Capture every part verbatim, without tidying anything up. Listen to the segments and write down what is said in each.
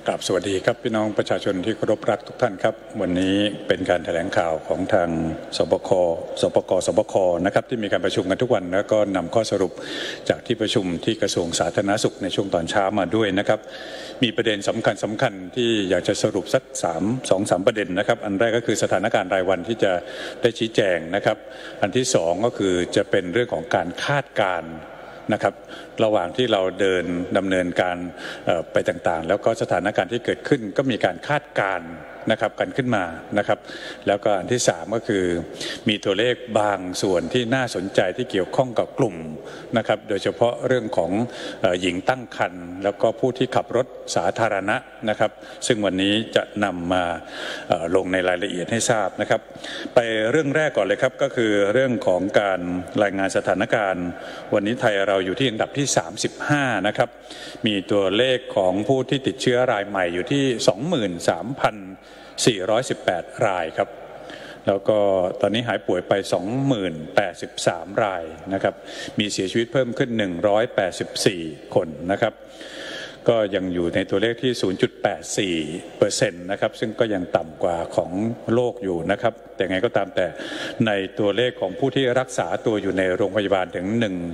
ครับสวัสดีครับพี่น้องประชาชนที่เคารพรักทุกท่านครับวันนี้เป็นการแถลงข่าวของทางสบคสปกสบคนะครับที่มีการประชุมกันทุกวันแล้วก็นำข้อสรุปจากที่ประชุมที่กระทรวงสาธารณสุขในช่วงตอนเช้ามาด้วยนะครับมีประเด็นสำคัญสำคัญที่อยากจะสรุปสักสามสองสามประเด็นนะครับอันแรกก็คือสถานการณ์รายวันที่จะได้ชี้แจงนะครับอันที่สองก็คือจะเป็นเรื่องของการคาดการณ์นะครับระหว่างที่เราเดินดำเนินการไปต่างๆแล้วก็สถานการณ์ที่เกิดขึ้นก็มีการคาดการณ์นะครับกันขึ้นมานะครับแล้วก็อันที่สามก็คือมีตัวเลขบางส่วนที่น่าสนใจที่เกี่ยวข้องกับกลุ่มนะครับโดยเฉพาะเรื่องของหญิงตั้งครรภ์แล้วก็ผู้ที่ขับรถสาธารณะนะครับซึ่งวันนี้จะนำมาลงในรายละเอียดให้ทราบนะครับไปเรื่องแรกก่อนเลยครับก็คือเรื่องของการรายงานสถานการณ์วันนี้ไทยเราอยู่ที่อันดับที่สามสิบห้านะครับมีตัวเลขของผู้ที่ติดเชื้อรายใหม่อยู่ที่ สองหมื่นสามพันสี่ร้อยสิบแปด รายครับแล้วก็ตอนนี้หายป่วยไป สองหมื่นแปดสิบสาม รายนะครับมีเสียชีวิตเพิ่มขึ้นหนึ่งร้อยแปดสิบสี่คนนะครับก็ยังอยู่ในตัวเลขที่ ศูนย์จุดแปดสี่เปอร์เซ็นต์ นะครับซึ่งก็ยังต่ำกว่าของโลกอยู่นะครับแต่ไงก็ตามแต่ในตัวเลขของผู้ที่รักษาตัวอยู่ในโรงพยาบาลถึง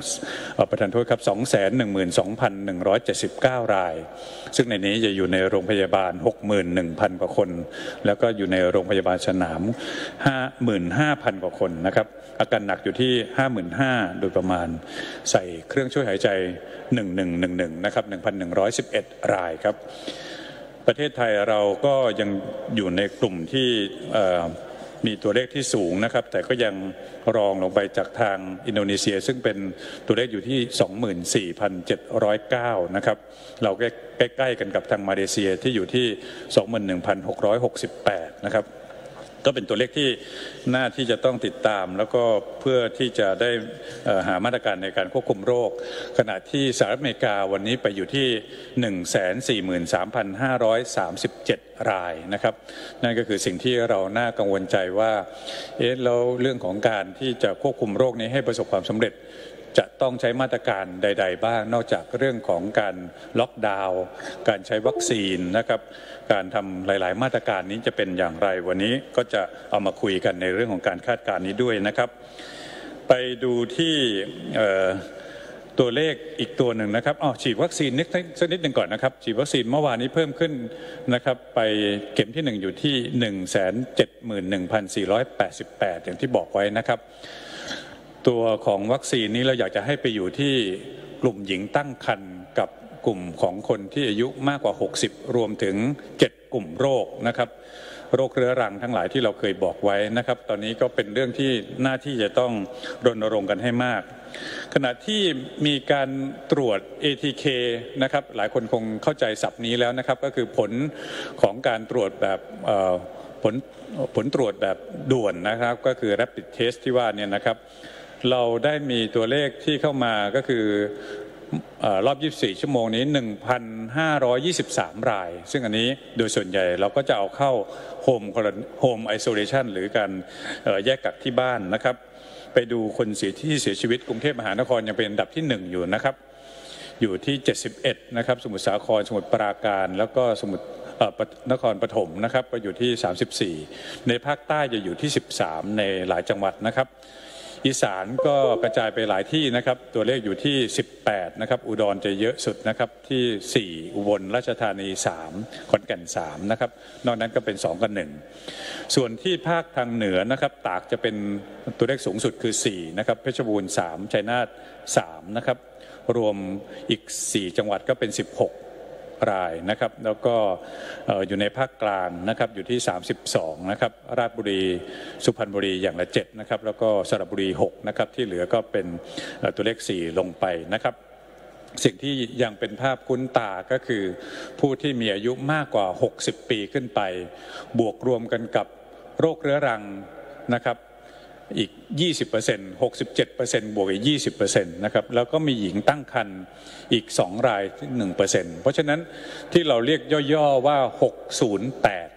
1ประธานโทษครับ สองแสนหนึ่งหมื่นสองพันหนึ่งร้อยเจ็ดสิบเก้า รายซึ่งในนี้จะอยู่ในโรงพยาบาล หกหมื่นหนึ่งพัน กว่าคนแล้วก็อยู่ในโรงพยาบาลสนาม ห้าหมื่นห้าพัน กว่าคนนะครับอาการหนักอยู่ที่ ห้าหมื่นห้าพัน โดยประมาณใส่เครื่องช่วยหายใจหนึ่งพันหนึ่งร้อยสิบเอ็ดนะครับ หนึ่งพันหนึ่งร้อยสิบเอ็ด รายครับประเทศไทยเราก็ยังอยู่ในกลุ่มที่มีตัวเลขที่สูงนะครับแต่ก็ยังรองลงไปจากทางอินโดนีเซียซึ่งเป็นตัวเลขอยู่ที่ สองหมื่นสี่พันเจ็ดร้อยเก้า นะครับเราใกล้ๆกันกับทางมาเลเซียที่อยู่ที่ สองหมื่นหนึ่งพันหกร้อยหกสิบแปด นะครับก็เป็นตัวเลขที่น่าที่จะต้องติดตามแล้วก็เพื่อที่จะได้หามาตรการในการควบคุมโรคขณะที่สหรัฐอเมริกาวันนี้ไปอยู่ที่ หนึ่งแสนสี่หมื่นสามพันห้าร้อยสามสิบเจ็ด รายนะครับนั่นก็คือสิ่งที่เราน่ากังวลใจว่าเอ๊ะแล้วเรื่องของการที่จะควบคุมโรคนี้ให้ประสบความสำเร็จจะต้องใช้มาตรการใดๆบ้างนอกจากเรื่องของการล็อกดาวน์การใช้วัคซีนนะครับการทำหลายๆมาตรการนี้จะเป็นอย่างไรวันนี้ก็จะเอามาคุยกันในเรื่องของการคาดการณ์นี้ด้วยนะครับไปดูที่ตัวเลขอีกตัวหนึ่งนะครับอ๋อฉีดวัคซีนนิดสักนิดหนึ่งก่อนนะครับฉีดวัคซีนเมื่อวานนี้เพิ่มขึ้นนะครับไปเข็มที่หนึ่งอยู่ที่ หนึ่งแสนเจ็ดหมื่นหนึ่งพันสี่ร้อยแปดสิบแปด อย่างที่บอกไว้นะครับตัวของวัคซีนนี้เราอยากจะให้ไปอยู่ที่กลุ่มหญิงตั้งครรภ์กับกลุ่มของคนที่อายุมากกว่าหกสิบรวมถึงเจ็ดกลุ่มโรคนะครับโรคเรื้อรังทั้งหลายที่เราเคยบอกไว้นะครับตอนนี้ก็เป็นเรื่องที่หน้าที่จะต้องรณรงค์กันให้มากขณะที่มีการตรวจ เอ ที เค นะครับหลายคนคงเข้าใจศัพท์นี้แล้วนะครับก็คือผลของการตรวจแบบผลผลตรวจแบบด่วนนะครับก็คือ Rapid Test ที่ว่าเนี่ยนะครับเราได้มีตัวเลขที่เข้ามาก็คือรอบยี่สิบสี่ชั่วโมงนี้ หนึ่งพันห้าร้อยยี่สิบสาม รายซึ่งอันนี้โดยส่วนใหญ่เราก็จะเอาเข้าโฮมโฮมไอโซเลชันหรือการแยกกักที่บ้านนะครับไปดูคนเสียที่เสียชีวิตกรุงเทพมหานครยังเป็นอันดับที่หนึ่งอยู่นะครับอยู่ที่เจ็ดสิบเอ็ดนะครับสมุทรสาครสมุทรปราการแล้วก็สมุทรนครปฐมนะครับก็อยู่ที่สามสิบสี่ในภาคใต้จะอยู่ที่สิบสามในหลายจังหวัดนะครับอีสานก็กระจายไปหลายที่นะครับตัวเลขอยู่ที่สิบแปดนะครับอุดรจะเยอะสุดนะครับที่สี่อุบลราชธานีสามขอนแก่นสามนะครับนอกนั้นก็เป็นสองกับหนึ่งส่วนที่ภาคทางเหนือนะครับตากจะเป็นตัวเลขสูงสุดคือสี่นะครับเพชรบูรณ์สามชัยนาทสามนะครับรวมอีกสี่จังหวัดก็เป็นสิบหกรายนะครับแล้วก็อยู่ในภาคกลางนะครับอยู่ที่สามสิบสองนะครับราชบุรีสุพรรณบุรีอย่างละเจ็ดนะครับแล้วก็สระบุรีหกนะครับที่เหลือก็เป็นตัวเลขสี่ลงไปนะครับสิ่งที่ยังเป็นภาพคุ้นตาก็คือผู้ที่มีอายุมากกว่าหกสิบปีขึ้นไปบวกรวมกันกับโรคเรื้อรังนะครับอีก ยี่สิบเปอร์เซ็นต์ หกสิบเจ็ดเปอร์เซ็นต์ บวกอีก ยี่สิบเปอร์เซ็นต์ นะครับแล้วก็มีหญิงตั้งครรภ์อีกสองรายที่ หนึ่งเปอร์เซ็นต์ เพราะฉะนั้นที่เราเรียกย่อๆว่าหกศูนย์แปด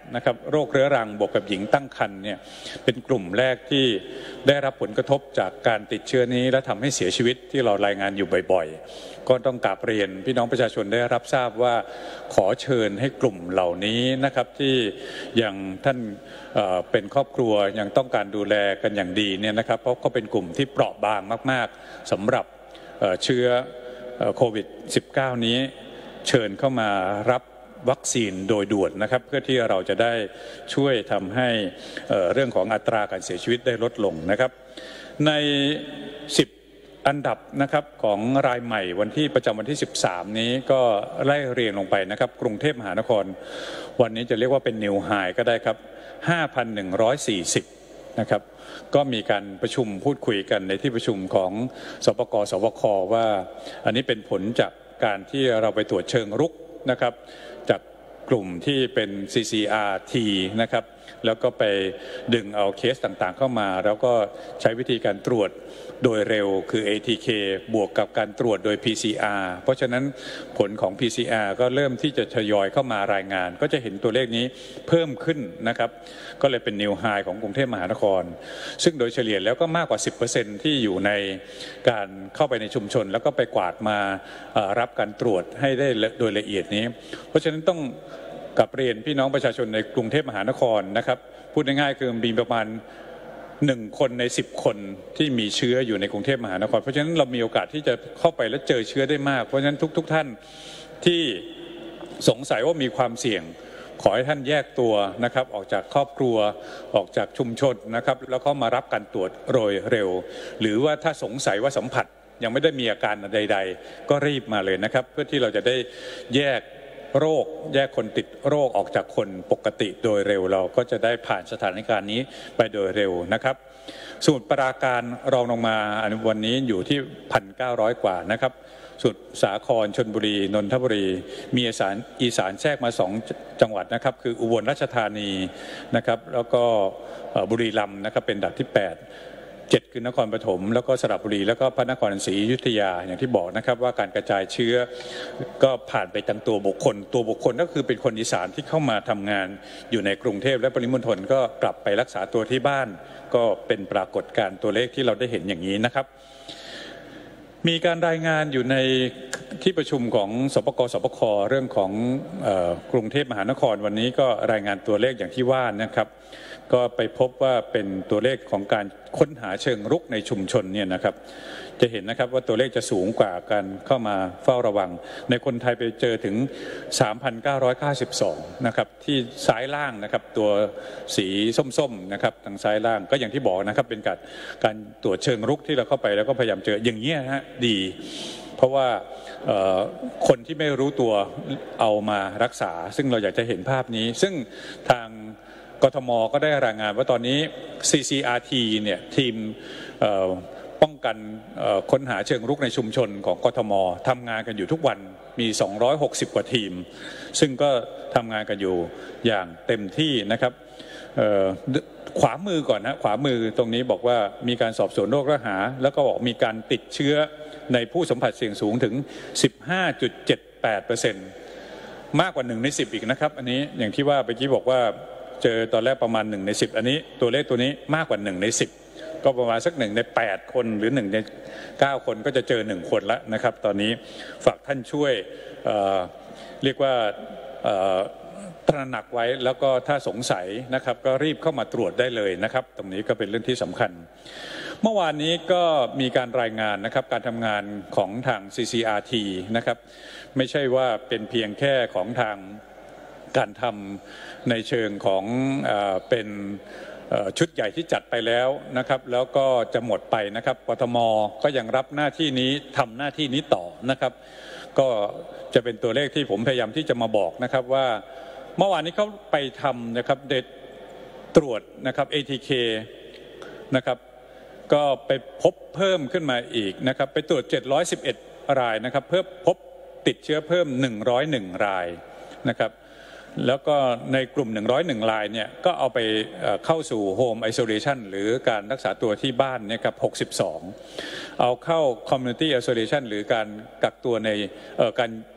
นะครับโรคเรื้อรังบวกกับหญิงตั้งครรภ์เนี่ยเป็นกลุ่มแรกที่ได้รับผลกระทบจากการติดเชื้อนี้และทำให้เสียชีวิตที่เรารายงานอยู่บ่อยๆก็ต้องกราบเรียนพี่น้องประชาชนได้รับทราบว่าขอเชิญให้กลุ่มเหล่านี้นะครับที่ยังท่านเอ่อเป็นครอบครัวยังต้องการดูแลกันอย่างดีเนี่ยนะครับเพราะเขาเป็นกลุ่มที่เปราะบางมากๆสำหรับเอ่อเชื้อโควิด สิบเก้า นี้เชิญเข้ามารับวัคซีนโดยด่วนนะครับเพื่อที่เราจะได้ช่วยทำให้เอ่อเรื่องของอัตราการเสียชีวิตได้ลดลงนะครับในสิบอันดับนะครับของรายใหม่วันที่ประจำวันที่สิบสามนี้ก็ไล่เรียงลงไปนะครับกรุงเทพมหานครวันนี้จะเรียกว่าเป็นนิวไฮก็ได้ครับ ห้าพันหนึ่งร้อยสี่สิบ นะครับก็มีการประชุมพูดคุยกันในที่ประชุมของสปก.สวค.ว่าอันนี้เป็นผลจากการที่เราไปตรวจเชิงรุกนะครับจากกลุ่มที่เป็น ซี ซี อาร์ ที นะครับแล้วก็ไปดึงเอาเคสต่างๆเข้ามาแล้วก็ใช้วิธีการตรวจโดยเร็วคือ เอ ที เค บวกกับการตรวจโดย พี ซี อาร์ เพราะฉะนั้นผลของ พี ซี อาร์ ก็เริ่มที่จะทยอยเข้ามารายงานก็จะเห็นตัวเลขนี้เพิ่มขึ้นนะครับก็เลยเป็นนิวไฮของกรุงเทพมหานครซึ่งโดยเฉลี่ยแล้วก็มากกว่า สิบเปอร์เซ็นต์ ที่อยู่ในการเข้าไปในชุมชนแล้วก็ไปกวาดมารับการตรวจให้ได้โดยละเอียดนี้เพราะฉะนั้นต้องกับเรียนพี่น้องประชาชนในกรุงเทพมหานครนะครับพูดง่ายๆคือมีประมาณหนึ่งคนในสิบคนที่มีเชื้ออยู่ในกรุงเทพมหานครเพราะฉะนั้นเรามีโอกาสที่จะเข้าไปและเจอเชื้อได้มากเพราะฉะนั้นทุกๆท่านที่สงสัยว่ามีความเสี่ยงขอให้ท่านแยกตัวนะครับออกจากครอบครัวออกจากชุมชนนะครับแล้วก็มารับการตรวจโดยเร็วหรือว่าถ้าสงสัยว่าสัมผัสยังไม่ได้มีอาการใดๆก็รีบมาเลยนะครับเพื่อที่เราจะได้แยกโรคแยกคนติดโรคออกจากคนปกติโดยเร็วเราก็จะได้ผ่านสถานการณ์นี้ไปโดยเร็วนะครับสมุทรปราการรองลงมาวันนี้อยู่ที่ หนึ่งพันเก้าร้อย กว่านะครับสมุทรสาครชลบุรีนนทบุรีมีอีสานอีสานแทรกมาสองจังหวัดนะครับคืออุบลราชธานีนะครับแล้วก็บุรีรัมย์นะครับเป็นอันดับที่แปดเจ็ดคือนครปฐมแล้วก็สระบุรีแล้วก็พระนครศรีอยุธยาอย่างที่บอกนะครับว่าการกระจายเชื้อก็ผ่านไปทางตัวบุคคลตัวบุคคลก็คือเป็นคนอีสานที่เข้ามาทำงานอยู่ในกรุงเทพและปริมณฑลก็กลับไปรักษาตัวที่บ้านก็เป็นปรากฏการณ์ตัวเลขที่เราได้เห็นอย่างนี้นะครับมีการรายงานอยู่ในที่ประชุมของสปก.สปค.เรื่องของเอ่อกรุงเทพมหานครวันนี้ก็รายงานตัวเลขอย่างที่ว่านะครับก็ไปพบว่าเป็นตัวเลขของการค้นหาเชิงรุกในชุมชนเนี่ยนะครับจะเห็นนะครับว่าตัวเลขจะสูงกว่าการเข้ามาเฝ้าระวังในคนไทยไปเจอถึง สามพันเก้าร้อยเก้าสิบสอง นะครับที่ซ้ายล่างนะครับตัวสีส้มๆนะครับทางซ้ายล่างก็อย่างที่บอกนะครับเป็นการการตรวจเชิงรุกที่เราเข้าไปแล้วก็พยายามเจออย่างนี้นะฮะดีเพราะว่าคนที่ไม่รู้ตัวเอามารักษาซึ่งเราอยากจะเห็นภาพนี้ซึ่งทางกทม.ก็ได้รายงานว่าตอนนี้ ซี ซี อาร์ ที เนี่ยทีมป้องกันค้นหาเชิงรุกในชุมชนของกทม.ทำงานกันอยู่ทุกวันมีสองร้อยหกสิบกว่าทีมซึ่งก็ทำงานกันอยู่อย่างเต็มที่นะครับขวามือก่อนนะขวามือตรงนี้บอกว่ามีการสอบสวนโรคระหาแล้วก็บอกมีการติดเชื้อในผู้สัมผัสเสี่ยงสูงถึง สิบห้าจุดเจ็ดแปดเปอร์เซ็นต์ มากกว่าหนึ่งในสิบอีกนะครับอันนี้อย่างที่ว่าเมื่อกี้บอกว่าเจอตอนแรกประมาณหนึ่งในสิบอันนี้ตัวเลขตัวนี้มากกว่าหนึ่งในสิบก็ประมาณสักหนึ่งในแปดคนหรือหนึ่งในเก้าคนก็จะเจอหนึ่งคนแล้วนะครับตอนนี้ฝากท่านช่วยเอ่อเรียกว่าเอ่อตระหนักไว้แล้วก็ถ้าสงสัยนะครับก็รีบเข้ามาตรวจได้เลยนะครับตรงนี้ก็เป็นเรื่องที่สำคัญเมื่อวานนี้ก็มีการรายงานนะครับการทำงานของทาง ซี ซี อาร์ ที นะครับไม่ใช่ว่าเป็นเพียงแค่ของทางการทำในเชิงของเอ่อเป็นชุดใหญ่ที่จัดไปแล้วนะครับแล้วก็จะหมดไปนะครับกทม.ก็ยังรับหน้าที่นี้ทำหน้าที่นี้ต่อนะครับก็จะเป็นตัวเลขที่ผมพยายามที่จะมาบอกนะครับว่าเมื่อวานนี้เขาไปทำนะครับเด็ดตรวจนะครับ เอ ที เค นะครับก็ไปพบเพิ่มขึ้นมาอีกนะครับไปตรวจเจ็ดร้อยสิบเอ็ดรายนะครับเพิ่มพบติดเชื้อเพิ่มหนึ่งร้อยเอ็ดรายนะครับแล้วก็ในกลุ่มหนึ่งร้อยเอ็ดรายเนี่ยก็เอาไปเข้าสู่โฮมไอโซเลชันหรือการรักษาตัวที่บ้านเนี่ยครับหกสิบสองเอาเข้าคอมมูนิตี้ไอโซเลชันหรือการกักตัวในการ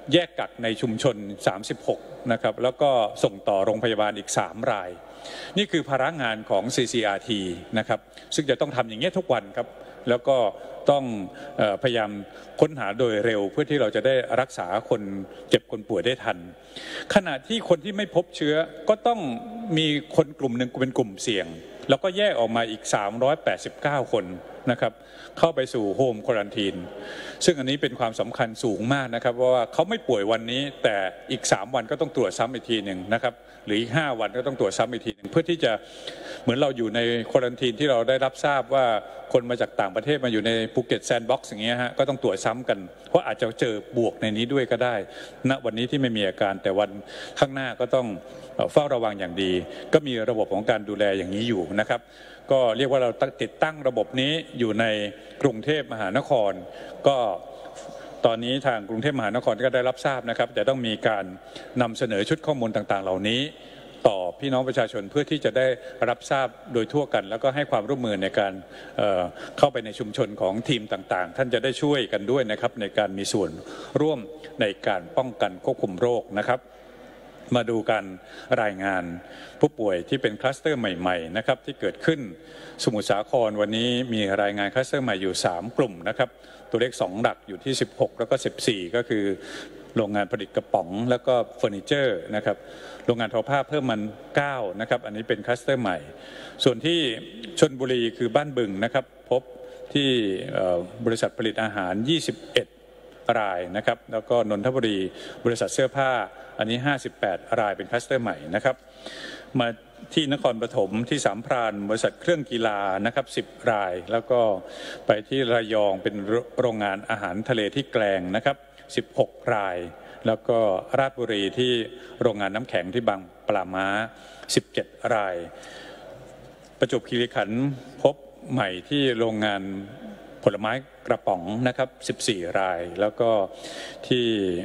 แยกกักในชุมชนสามสิบหกนะครับแล้วก็ส่งต่อโรงพยาบาลอีกสามรายนี่คือภาระงานของ ซี ซี อาร์ ที นะครับซึ่งจะต้องทำอย่างนี้ทุกวันครับแล้วก็ต้องเอ่อพยายามค้นหาโดยเร็วเพื่อที่เราจะได้รักษาคนเจ็บคนป่วยได้ทันขณะที่คนที่ไม่พบเชื้อก็ต้องมีคนกลุ่มหนึ่งเป็นกลุ่มเสี่ยงแล้วก็แยกออกมาอีกสามร้อยแปดสิบเก้าคนนะครับเข้าไปสู่โฮมควอรันทีนซึ่งอันนี้เป็นความสำคัญสูงมากนะครับเพราะว่าเขาไม่ป่วยวันนี้แต่อีกสามวันก็ต้องตรวจซ้ำอีกทีหนึ่งนะครับหรืออีกห้าวันก็ต้องตรวจซ้ำอีกทีหนึ่งเพื่อที่จะเหมือนเราอยู่ในควอรันทีนที่เราได้รับทราบว่าคนมาจากต่างประเทศมาอยู่ในภูเก็ตแซนด์บ็อกซ์อย่างเงี้ยฮะก็ต้องตรวจซ้ำกันเพราะอาจจะเจอบวกในนี้ด้วยก็ได้ณวันนี้ที่ไม่มีอาการแต่วันข้างหน้าก็ต้องเฝ้าระวังอย่างดีก็มีระบบของการดูแลอย่างนี้อยู่นะครับก็เรียกว่าเราติดตั้งระบบนี้อยู่ในกรุงเทพมหานครก็ตอนนี้ทางกรุงเทพมหานครก็ได้รับทราบนะครับจะต้องมีการนำเสนอชุดข้อมูลต่างๆเหล่านี้ต่อพี่น้องประชาชนเพื่อที่จะได้รับทราบโดยทั่วกันแล้วก็ให้ความร่วมมือในการเอ่อเข้าไปในชุมชนของทีมต่างๆท่านจะได้ช่วยกันด้วยนะครับในการมีส่วนร่วมในการป้องกันควบคุมโรคนะครับมาดูการรายงานผู้ป่วยที่เป็นคลัสเตอร์ใหม่ๆนะครับที่เกิดขึ้นสมุทรสาครวันนี้มีรายงานคลัสเตอร์ใหม่อยู่สามกลุ่มนะครับตัวเลขสองหลักอยู่ที่สิบหกแล้วก็สิบสี่ก็คือโรงงานผลิตกระป๋องแล้วก็เฟอร์นิเจอร์นะครับโรงงานทอผ้าเพิ่มมันเก้านะครับอันนี้เป็นคลัสเตอร์ใหม่ส่วนที่ชลบุรีคือบ้านบึงนะครับพบที่บริษัทผลิตอาหารยี่สิบเอ็ดรายนะครับแล้วก็นนทบุรีบริษัทเสื้อผ้าอันนี้ห้าสิบแปดรายเป็นคลัสเตอร์ใหม่นะครับมาที่นครปฐมที่สามพรานบริษัทเครื่องกีฬานะครับสิบรายแล้วก็ไปที่ระยองเป็นโรงงานอาหารทะเลที่แกลงนะครับสิบหกรายแล้วก็ราชบุรีที่โรงงานน้ำแข็งที่บางปลาม้าสิบเจ็ดรายประจวบคีรีขันธ์พบใหม่ที่โรงงานผลไม้กระป๋องนะครับสิบสี่รายแล้วก็ที่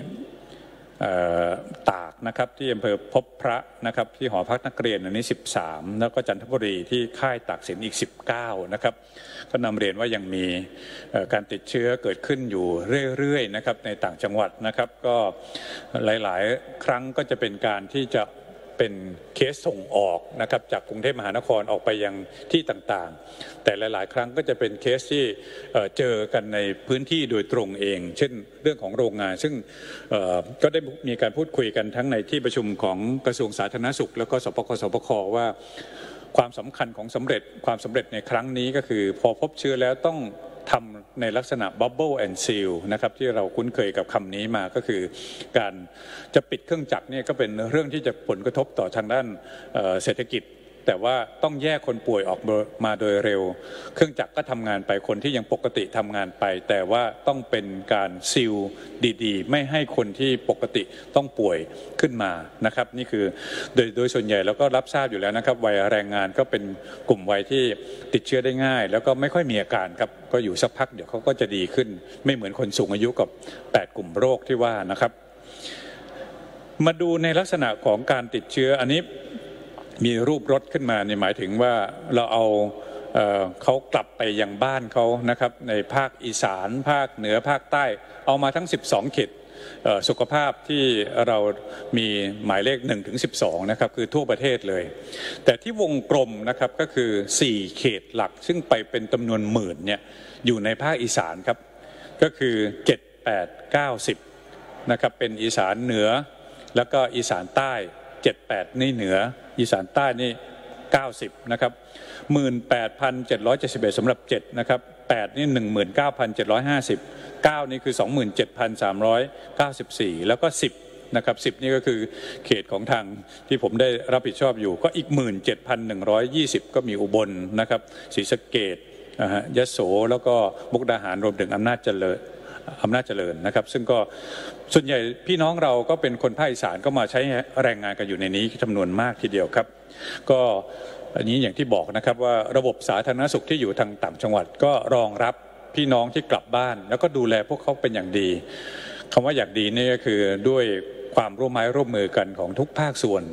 ตากนะครับที่อำเภอพบพระนะครับที่หอพักนักเรียนอันนี้สิบสามแล้วก็จันทบุรีที่ค่ายตากสินอีกสิบเก้านะครับก็นำเรียนว่ายังมีการติดเชื้อเกิดขึ้นอยู่เรื่อยๆนะครับในต่างจังหวัดนะครับก็หลายๆครั้งก็จะเป็นการที่จะเป็นเคสส่งออกนะครับจากกรุงเทพมหานครออกไปยังที่ต่างๆแต่หลายๆครั้งก็จะเป็นเคสที่เจอกันในพื้นที่โดยตรงเองเช่นเรื่องของโรงงานซึ่งก็ได้มีการพูดคุยกันทั้งในที่ประชุมของกระทรวงสาธารณสุขแล้วก็สปกสปคว่าความสำคัญของสำเร็จความสำเร็จในครั้งนี้ก็คือพอพบเชื้อแล้วต้องทำในลักษณะ bubble and seal นะครับที่เราคุ้นเคยกับคำนี้มาก็คือการจะปิดเครื่องจักรเนี่ยก็เป็นเรื่องที่จะผลกระทบต่อทางด้านเศรษฐกิจแต่ว่าต้องแยกคนป่วยออกมาโดยเร็วเครื่องจักรก็ทำงานไปคนที่ยังปกติทำงานไปแต่ว่าต้องเป็นการซีลดีๆไม่ให้คนที่ปกติต้องป่วยขึ้นมานะครับนี่คือโดยโดยส่วนใหญ่แล้วก็รับทราบอยู่แล้วนะครับวัยแรงงานก็เป็นกลุ่มวัยที่ติดเชื้อได้ง่ายแล้วก็ไม่ค่อยมีอาการครับก็อยู่สักพักเดี๋ยวเขาก็จะดีขึ้นไม่เหมือนคนสูงอายุกับแปดกลุ่มโรคที่ว่านะครับมาดูในลักษณะของการติดเชื้ออันนี้มีรูปรถขึ้นมาเนี่ยหมายถึงว่าเราเอาเอ่อเขากลับไปยังบ้านเขานะครับในภาคอีสานภาคเหนือภาคใต้เอามาทั้งสิบสองเขตสุขภาพที่เรามีหมายเลขหนึ่งถึงสิบสองนะครับคือทั่วประเทศเลยแต่ที่วงกลมนะครับก็คือสี่เขตหลักซึ่งไปเป็นจำนวนหมื่นเนี่ยอยู่ในภาคอีสานครับก็คือเจ็ด แปด เก้า สิบนะครับเป็นอีสานเหนือแล้วก็อีสานใต้เจ็ด แปดนี่เหนืออีสานใต้นี่เก้าสิบนะครับ หนึ่งหมื่นแปดพันเจ็ดร้อยเจ็ดสิบเอ็ด สำหรับเจ็ดนะครับแปดนี่ หนึ่งหมื่นเก้าพันเจ็ดร้อยห้าสิบ เก้านี่คือ สองหมื่นเจ็ดพันสามร้อยเก้าสิบสี่ แล้วก็สิบนะครับสิบนี่ก็คือเขตของทางที่ผมได้รับผิดชอบอยู่ก็อีก หนึ่งหมื่นเจ็ดพันหนึ่งร้อยยี่สิบ ก็มีอุบลนะครับศรีสะเกษนะฮะยโสแล้วก็มุกดาหารรวมถึงอำนาจเจริญอำนาจเจริญนะครับซึ่งก็ส่วนใหญ่พี่น้องเราก็เป็นคนภาคอีสานก็มาใช้แรงงานกันอยู่ในนี้จำนวนมากทีเดียวครับก็อันนี้อย่างที่บอกนะครับว่าระบบสาธารณสุขที่อยู่ทางต่างจังหวัดก็รองรับพี่น้องที่กลับบ้านแล้วก็ดูแลพวกเขาเป็นอย่างดีคำว่าอย่างดีนี่ก็คือด้วยความร่วมไม้ร่วมมือกันของทุกภาคส่วน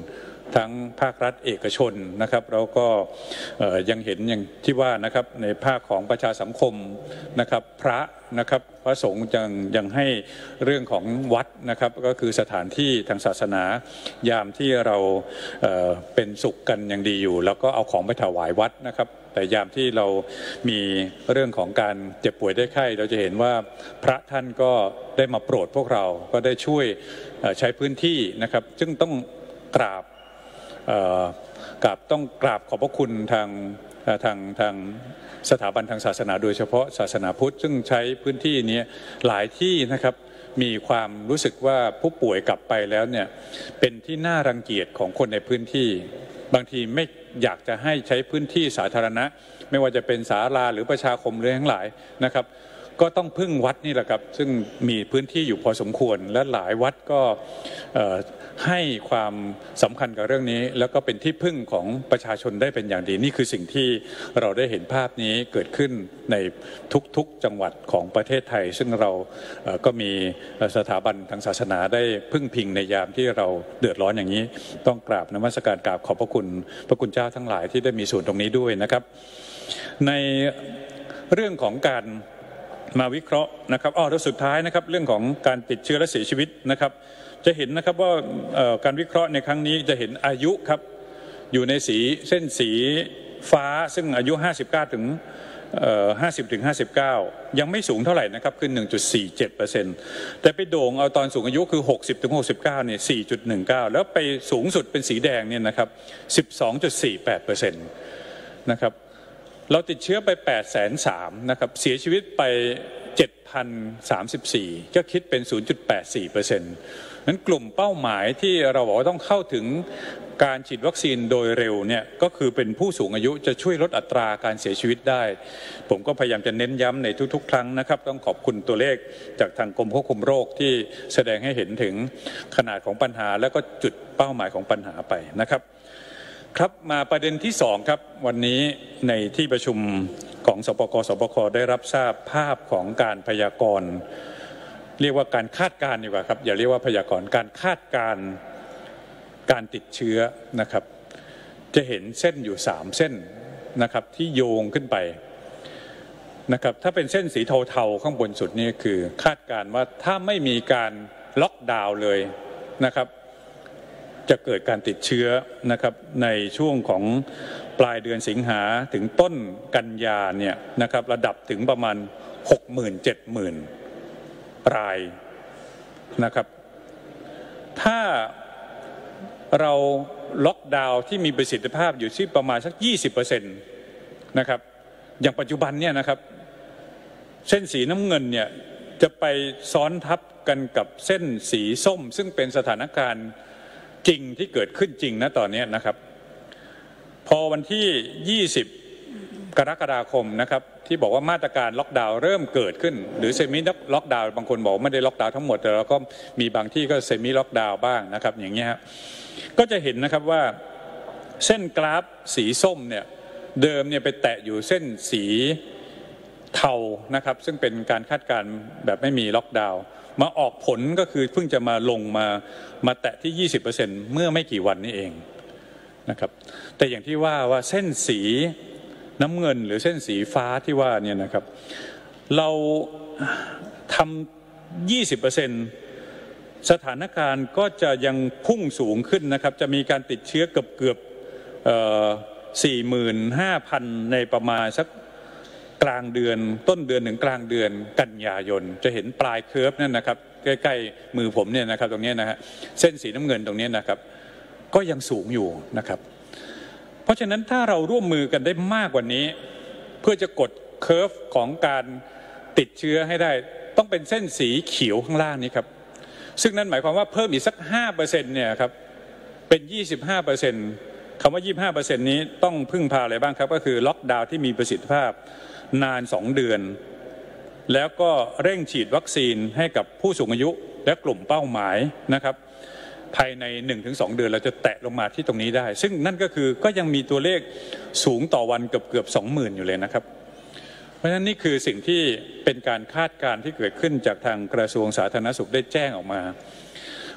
ทั้งภาครัฐเอกชนนะครับแล้วก็ยังเห็นอย่างที่ว่านะครับในภาคของประชาสังคมนะครับพระนะครับพระสงฆ์ยังยังให้เรื่องของวัดนะครับก็คือสถานที่ทางศาสนายามที่เราเอ่อเป็นสุขกันอย่างดีอยู่แล้วก็เอาของไปถวายวัดนะครับแต่ยามที่เรามีเรื่องของการเจ็บป่วยได้ไข้เราจะเห็นว่าพระท่านก็ได้มาโปรดพวกเราก็ได้ช่วยใช้พื้นที่นะครับซึ่งต้องกราบกราบต้องกราบขอบพระคุณทางทางทางสถาบันทางศาสนาโดยเฉพาะศาสนาพุทธซึ่งใช้พื้นที่นี้หลายที่นะครับมีความรู้สึกว่าผู้ป่วยกลับไปแล้วเนี่ยเป็นที่น่ารังเกียจของคนในพื้นที่บางทีไม่อยากจะให้ใช้พื้นที่สาธารณะไม่ว่าจะเป็นศาลาหรือประชาคมเรื่องทั้งหลายนะครับก็ต้องพึ่งวัดนี่แหละครับซึ่งมีพื้นที่อยู่พอสมควรและหลายวัดก็ให้ความสำคัญกับเรื่องนี้แล้วก็เป็นที่พึ่งของประชาชนได้เป็นอย่างดีนี่คือสิ่งที่เราได้เห็นภาพนี้เกิดขึ้นในทุกๆจังหวัดของประเทศไทยซึ่งเราก็มีสถาบันทางศาสนาได้พึ่งพิงในยามที่เราเดือดร้อนอย่างนี้ต้องกราบนมัสการกราบขอบพระคุณพระคุณเจ้าทั้งหลายที่ได้มีส่วนตรงนี้ด้วยนะครับในเรื่องของการมาวิเคราะห์นะครับอ๋อแล้วสุดท้ายนะครับเรื่องของการติดเชื้อและเสียชีวิตนะครับจะเห็นนะครับว่าการวิเคราะห์ในครั้งนี้จะเห็นอายุครับอยู่ในสีเส้นสีฟ้าซึ่งอายุห้าสิบเก้าถึงห้าสิบถึงห้าสิบเก้ายังไม่สูงเท่าไหร่นะครับคือ หนึ่งจุดสี่เจ็ดเปอร์เซ็นต์ แต่ไปโด่งเอาตอนสูงอายุคือหกสิบถึงหกสิบเก้าเนี่ย สี่จุดหนึ่งเก้า แล้วไปสูงสุดเป็นสีแดงเนี่ยนะครับ สิบสองจุดสี่แปดเปอร์เซ็นต์ นะครับเราติดเชื้อไปแปดแสนสามหมื่นนะครับเสียชีวิตไป เจ็ดพันสามสิบสี่ ก็คิดเป็น ศูนย์จุดแปดสี่เปอร์เซ็นต์ นั้นกลุ่มเป้าหมายที่เราบอกว่าต้องเข้าถึงการฉีดวัคซีนโดยเร็วเนี่ยก็คือเป็นผู้สูงอายุจะช่วยลดอัตราการเสียชีวิตได้ผมก็พยายามจะเน้นย้ำในทุกๆครั้งนะครับต้องขอบคุณตัวเลขจากทางกรมควบคุมโรคที่แสดงให้เห็นถึงขนาดของปัญหาและก็จุดเป้าหมายของปัญหาไปนะครับครับมาประเด็นที่สองครับวันนี้ในที่ประชุมของสปก.สบค.ได้รับทราบภาพของการพยากรณ์เรียกว่าการคาดการณ์ดีกว่าครับอย่าเรียกว่าพยากรณ์การคาดการณ์การติดเชื้อนะครับจะเห็นเส้นอยู่สามเส้นนะครับที่โยงขึ้นไปนะครับถ้าเป็นเส้นสีเทาๆข้างบนสุดนี่คือคาดการณ์ว่าถ้าไม่มีการล็อกดาวน์เลยนะครับจะเกิดการติดเชื้อนะครับในช่วงของปลายเดือนสิงหาถึงต้นกันยาเนี่ยนะครับระดับถึงประมาณ หกหมื่น เจ็ดหมื่น รายนะครับถ้าเราล็อกดาวน์ที่มีประสิทธิภาพอยู่ที่ประมาณสัก ยี่สิบเปอร์เซ็นต์ นะครับอย่างปัจจุบันเนี่ยนะครับเส้นสีน้ำเงินเนี่ยจะไปซ้อนทับกันกับเส้นสีส้มซึ่งเป็นสถานการณ์จริงที่เกิดขึ้นจริงนะตอนนี้นะครับพอวันที่ยี่สิบกรกฎาคมนะครับที่บอกว่ามาตรการล็อกดาวน์เริ่มเกิดขึ้นหรือเซมิล็อกดาวน์บางคนบอกไม่ได้ล็อกดาวน์ทั้งหมดแต่เราก็มีบางที่ก็เซมิล็อกดาวน์บ้างนะครับอย่างเงี้ยก็จะเห็นนะครับว่าเส้นกราฟสีส้มเนี่ยเดิมเนี่ยไปแตะอยู่เส้นสีเทานะครับซึ่งเป็นการคาดการณ์แบบไม่มีล็อกดาวน์มาออกผลก็คือเพิ่งจะมาลงมามาแตะที่ ยี่สิบเปอร์เซ็นต์ เมื่อไม่กี่วันนี้เองนะครับแต่อย่างที่ว่าว่าเส้นสีน้ำเงินหรือเส้นสีฟ้าที่ว่าเนี่ยนะครับเราทำ ยี่สิบเปอร์เซ็นต์ สถานการณ์ก็จะยังพุ่งสูงขึ้นนะครับจะมีการติดเชื้อเกือบเกือบ สี่หมื่นห้าพัน ในประมาณสักกลางเดือนต้นเดือนถึงกลางเดือนกันยายนจะเห็นปลายเคอร์ฟนั่นนะครับใกล้ๆมือผมเนี่ยนะครับตรงนี้นะฮะเส้นสีน้ำเงินตรงนี้นะครับก็ยังสูงอยู่นะครับเพราะฉะนั้นถ้าเราร่วมมือกันได้มากกว่านี้เพื่อจะกดเคอร์ฟของการติดเชื้อให้ได้ต้องเป็นเส้นสีเขียวข้างล่างนี้ครับซึ่งนั่นหมายความว่าเพิ่มอีกสัก ห้าเปอร์เซ็นต์ เนี่ยครับเป็น ยี่สิบห้าเปอร์เซ็นต์ คำว่า ยี่สิบห้าเปอร์เซ็นต์ นี้ต้องพึ่งพาอะไรบ้างครับก็คือล็อกดาวน์ที่มีประสิทธิภาพนานสองเดือนแล้วก็เร่งฉีดวัคซีนให้กับผู้สูงอายุและกลุ่มเป้าหมายนะครับภายใน หนึ่งถึงสอง เดือนเราจะแตะลงมาที่ตรงนี้ได้ซึ่งนั่นก็คือก็ยังมีตัวเลขสูงต่อวันเกือบเกือบ สองหมื่น อยู่เลยนะครับเพราะฉะนั้นนี่คือสิ่งที่เป็นการคาดการณ์ที่เกิดขึ้นจากทางกระทรวงสาธารณสุขได้แจ้งออกมา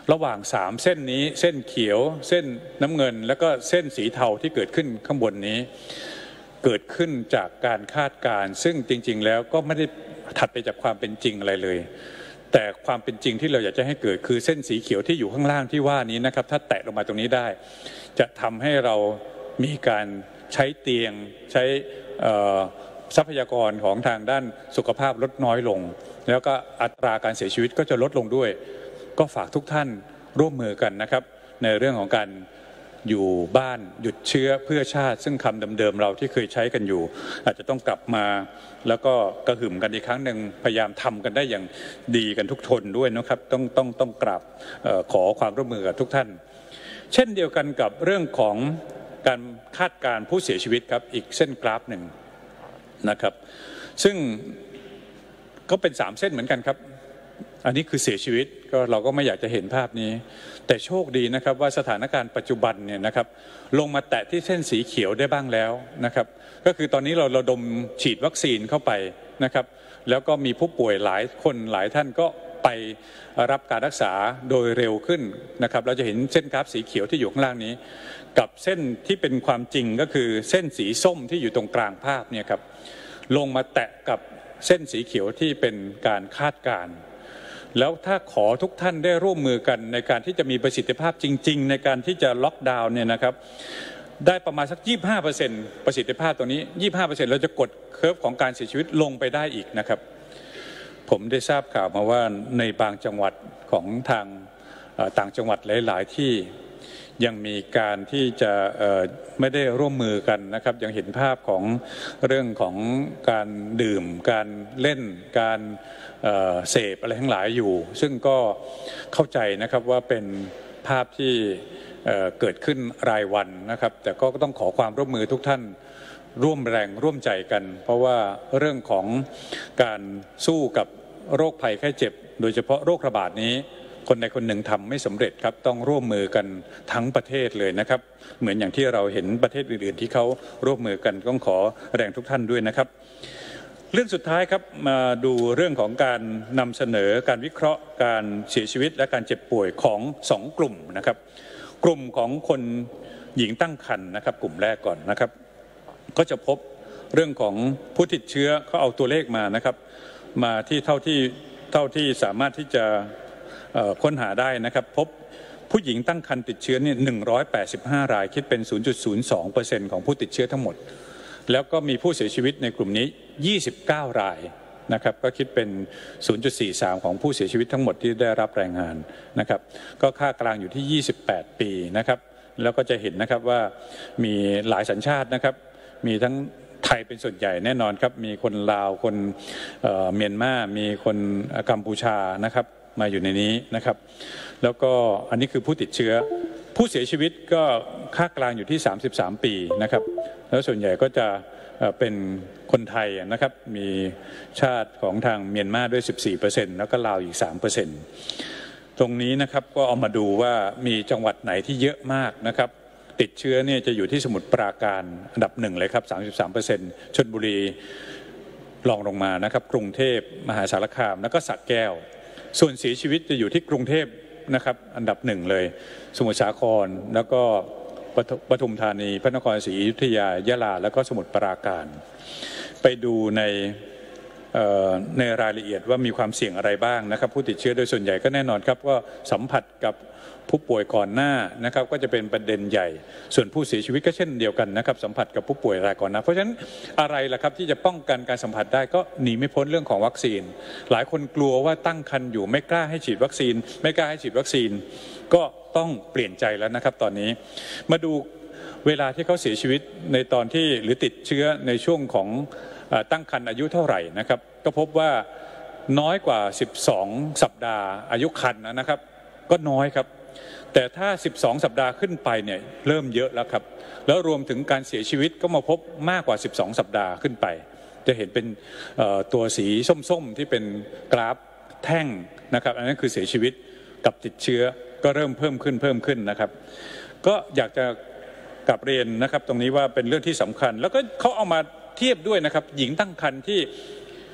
ระหว่างสามเส้นนี้เส้นเขียวเส้นน้ำเงินแล้วก็เส้นสีเทาที่เกิดขึ้นข้างบนนี้เกิดขึ้นจากการคาดการณ์ซึ่งจริงๆแล้วก็ไม่ได้ถัดไปจากความเป็นจริงอะไรเลยแต่ความเป็นจริงที่เราอยากจะให้เกิดคือเส้นสีเขียวที่อยู่ข้างล่างที่ว่านี้นะครับถ้าแตะลงมาตรงนี้ได้จะทำให้เรามีการใช้เตียงใช้ทรัพยากรของทางด้านสุขภาพลดน้อยลงแล้วก็อัตราการเสียชีวิตก็จะลดลงด้วยก็ฝากทุกท่านร่วมมือกันนะครับในเรื่องของการอยู่บ้านหยุดเชื้อเพื่อชาติซึ่งคำเดิมๆเราที่เคยใช้กันอยู่อาจจะต้องกลับมาแล้วก็กระหึ่มกันอีกครั้งหนึ่งพยายามทำกันได้อย่างดีกันทุกทนด้วยนะครับต้องต้องต้องกราบขอความร่วมมือกับทุกท่านเช่นเดียวกันกับเรื่องของการคาดการณ์ผู้เสียชีวิตครับอีกเส้นกราฟหนึ่งนะครับซึ่งก็เป็นสามเส้นเหมือนกันครับอันนี้คือเสียชีวิตก็เราก็ไม่อยากจะเห็นภาพนี้แต่โชคดีนะครับว่าสถานการณ์ปัจจุบันเนี่ยนะครับลงมาแตะที่เส้นสีเขียวได้บ้างแล้วนะครับก็คือตอนนี้เราระดมฉีดวัคซีนเข้าไปนะครับแล้วก็มีผู้ป่วยหลายคนหลายท่านก็ไปรับการรักษาโดยเร็วขึ้นนะครับเราจะเห็นเส้นกราฟสีเขียวที่อยู่ข้างล่างนี้กับเส้นที่เป็นความจริงก็คือเส้นสีส้มที่อยู่ตรงกลางภาพเนี่ยครับลงมาแตะกับเส้นสีเขียวที่เป็นการคาดการณ์แล้วถ้าขอทุกท่านได้ร่วมมือกันในการที่จะมีประสิทธิภาพจริงๆในการที่จะล็อกดาวน์เนี่ยนะครับได้ประมาณสัก ยี่สิบห้าเปอร์เซ็นต์ ประสิทธิภาพตรงนี้ ยี่สิบห้าเปอร์เซ็นต์ เราจะกดเคอร์ฟของการเสียชีวิตลงไปได้อีกนะครับผมได้ทราบข่าวมาว่าในบางจังหวัดของทางต่างจังหวัดหลายๆที่ยังมีการที่จะไม่ได้ร่วมมือกันนะครับยังเห็นภาพของเรื่องของการดื่มการเล่นการเสพอะไรทั้งหลายอยู่ซึ่งก็เข้าใจนะครับว่าเป็นภาพที่เกิดขึ้นรายวันนะครับแต่ก็ต้องขอความร่วมมือทุกท่านร่วมแรงร่วมใจกันเพราะว่าเรื่องของการสู้กับโรคภัยไข้เจ็บโดยเฉพาะโรคระบาดนี้คนใดคนหนึ่งทำไม่สำเร็จครับต้องร่วมมือกันทั้งประเทศเลยนะครับเหมือนอย่างที่เราเห็นประเทศอื่นๆที่เขาร่วมมือกันต้องขอแรงทุกท่านด้วยนะครับเรื่องสุดท้ายครับมาดูเรื่องของการนำเสนอการวิเคราะห์การเสียชีวิตและการเจ็บป่วยของสองกลุ่มนะครับกลุ่มของคนหญิงตั้งครรภ์นะครับกลุ่มแรกก่อนนะครับก็จะพบเรื่องของผู้ติดเชื้อเขาเอาตัวเลขมานะครับมาที่เท่าที่เท่าที่สามารถที่จะค้นหาได้นะครับพบผู้หญิงตั้งครรภ์ติดเชื้อเนี่ยหนึ่งร้อยแปดสิบห้ารายคิดเป็น ศูนย์จุดศูนย์สองเปอร์เซ็นต์ ของผู้ติดเชื้อทั้งหมดแล้วก็มีผู้เสียชีวิตในกลุ่มนี้ยี่สิบเก้ารายนะครับก็คิดเป็น ศูนย์จุดสี่สาม ของผู้เสียชีวิตทั้งหมดที่ได้รับรายงานนะครับก็ค่ากลางอยู่ที่ยี่สิบแปดปีนะครับแล้วก็จะเห็นนะครับว่ามีหลายสัญชาตินะครับมีทั้งไทยเป็นส่วนใหญ่แน่นอนครับมีคนลาวคนเอ่อเมียนมามีคนกัมพูชานะครับมาอยู่ในนี้นะครับแล้วก็อันนี้คือผู้ติดเชื้อผู้เสียชีวิตก็ค่ากลางอยู่ที่สามสิบสามปีนะครับแล้วส่วนใหญ่ก็จะเป็นคนไทยนะครับมีชาติของทางเมียนมาด้วย สิบสี่เปอร์เซ็นต์ แล้วก็ลาวอีก สามเปอร์เซ็นต์ ตรงนี้นะครับก็เอามาดูว่ามีจังหวัดไหนที่เยอะมากนะครับติดเชื้อเนี่ยจะอยู่ที่สมุทรปราการอันดับหนึ่งเลยครับ สามสิบสามเปอร์เซ็นต์ ชลบุรีรองลงมานะครับกรุงเทพมหาสารคามแล้วก็สระแก้วส่วนเสียชีวิตจะอยู่ที่กรุงเทพนะครับอันดับหนึ่งเลยสมุทรสาครแล้วก็ปทุมธานีพระนครศรีอยุธยายะลาแล้วก็สมุทรปราการไปดูในในรายละเอียดว่ามีความเสี่ยงอะไรบ้างนะครับผู้ติดเชื้อโดยส่วนใหญ่ก็แน่นอนครับว่าสัมผัสกับผู้ป่วยก่อนหน้านะครับก็จะเป็นประเด็นใหญ่ส่วนผู้เสียชีวิตก็เช่นเดียวกันนะครับสัมผัสกับผู้ป่วยรายก่อนหน้าเพราะฉะนั้นอะไรล่ะครับที่จะป้องกันการสัมผัสได้ก็หนีไม่พ้นเรื่องของวัคซีนหลายคนกลัวว่าตั้งครรภ์อยู่ไม่กล้าให้ฉีดวัคซีนไม่กล้าให้ฉีดวัคซีนก็ต้องเปลี่ยนใจแล้วนะครับตอนนี้มาดูเวลาที่เขาเสียชีวิตในตอนที่หรือติดเชื้อในช่วงของตั้งครรภ์อายุเท่าไหร่นะครับก็พบว่าน้อยกว่าสิบสองสัปดาห์อายุครรภ์นะครับก็น้อยครับแต่ถ้าสิบสองสัปดาห์ขึ้นไปเนี่ยเริ่มเยอะแล้วครับแล้วรวมถึงการเสียชีวิตก็มาพบมากกว่าสิบสองสัปดาห์ขึ้นไปจะเห็นเป็นตัวสีส้มๆที่เป็นกราฟแท่งนะครับอันนั้นคือเสียชีวิตกับติดเชื้อก็เริ่มเพิ่มขึ้นเพิ่มขึ้นนะครับก็อยากจะกลับเรียนนะครับตรงนี้ว่าเป็นเรื่องที่สำคัญแล้วก็เขาเอามาเทียบด้วยนะครับหญิงตั้งครรภ์ที่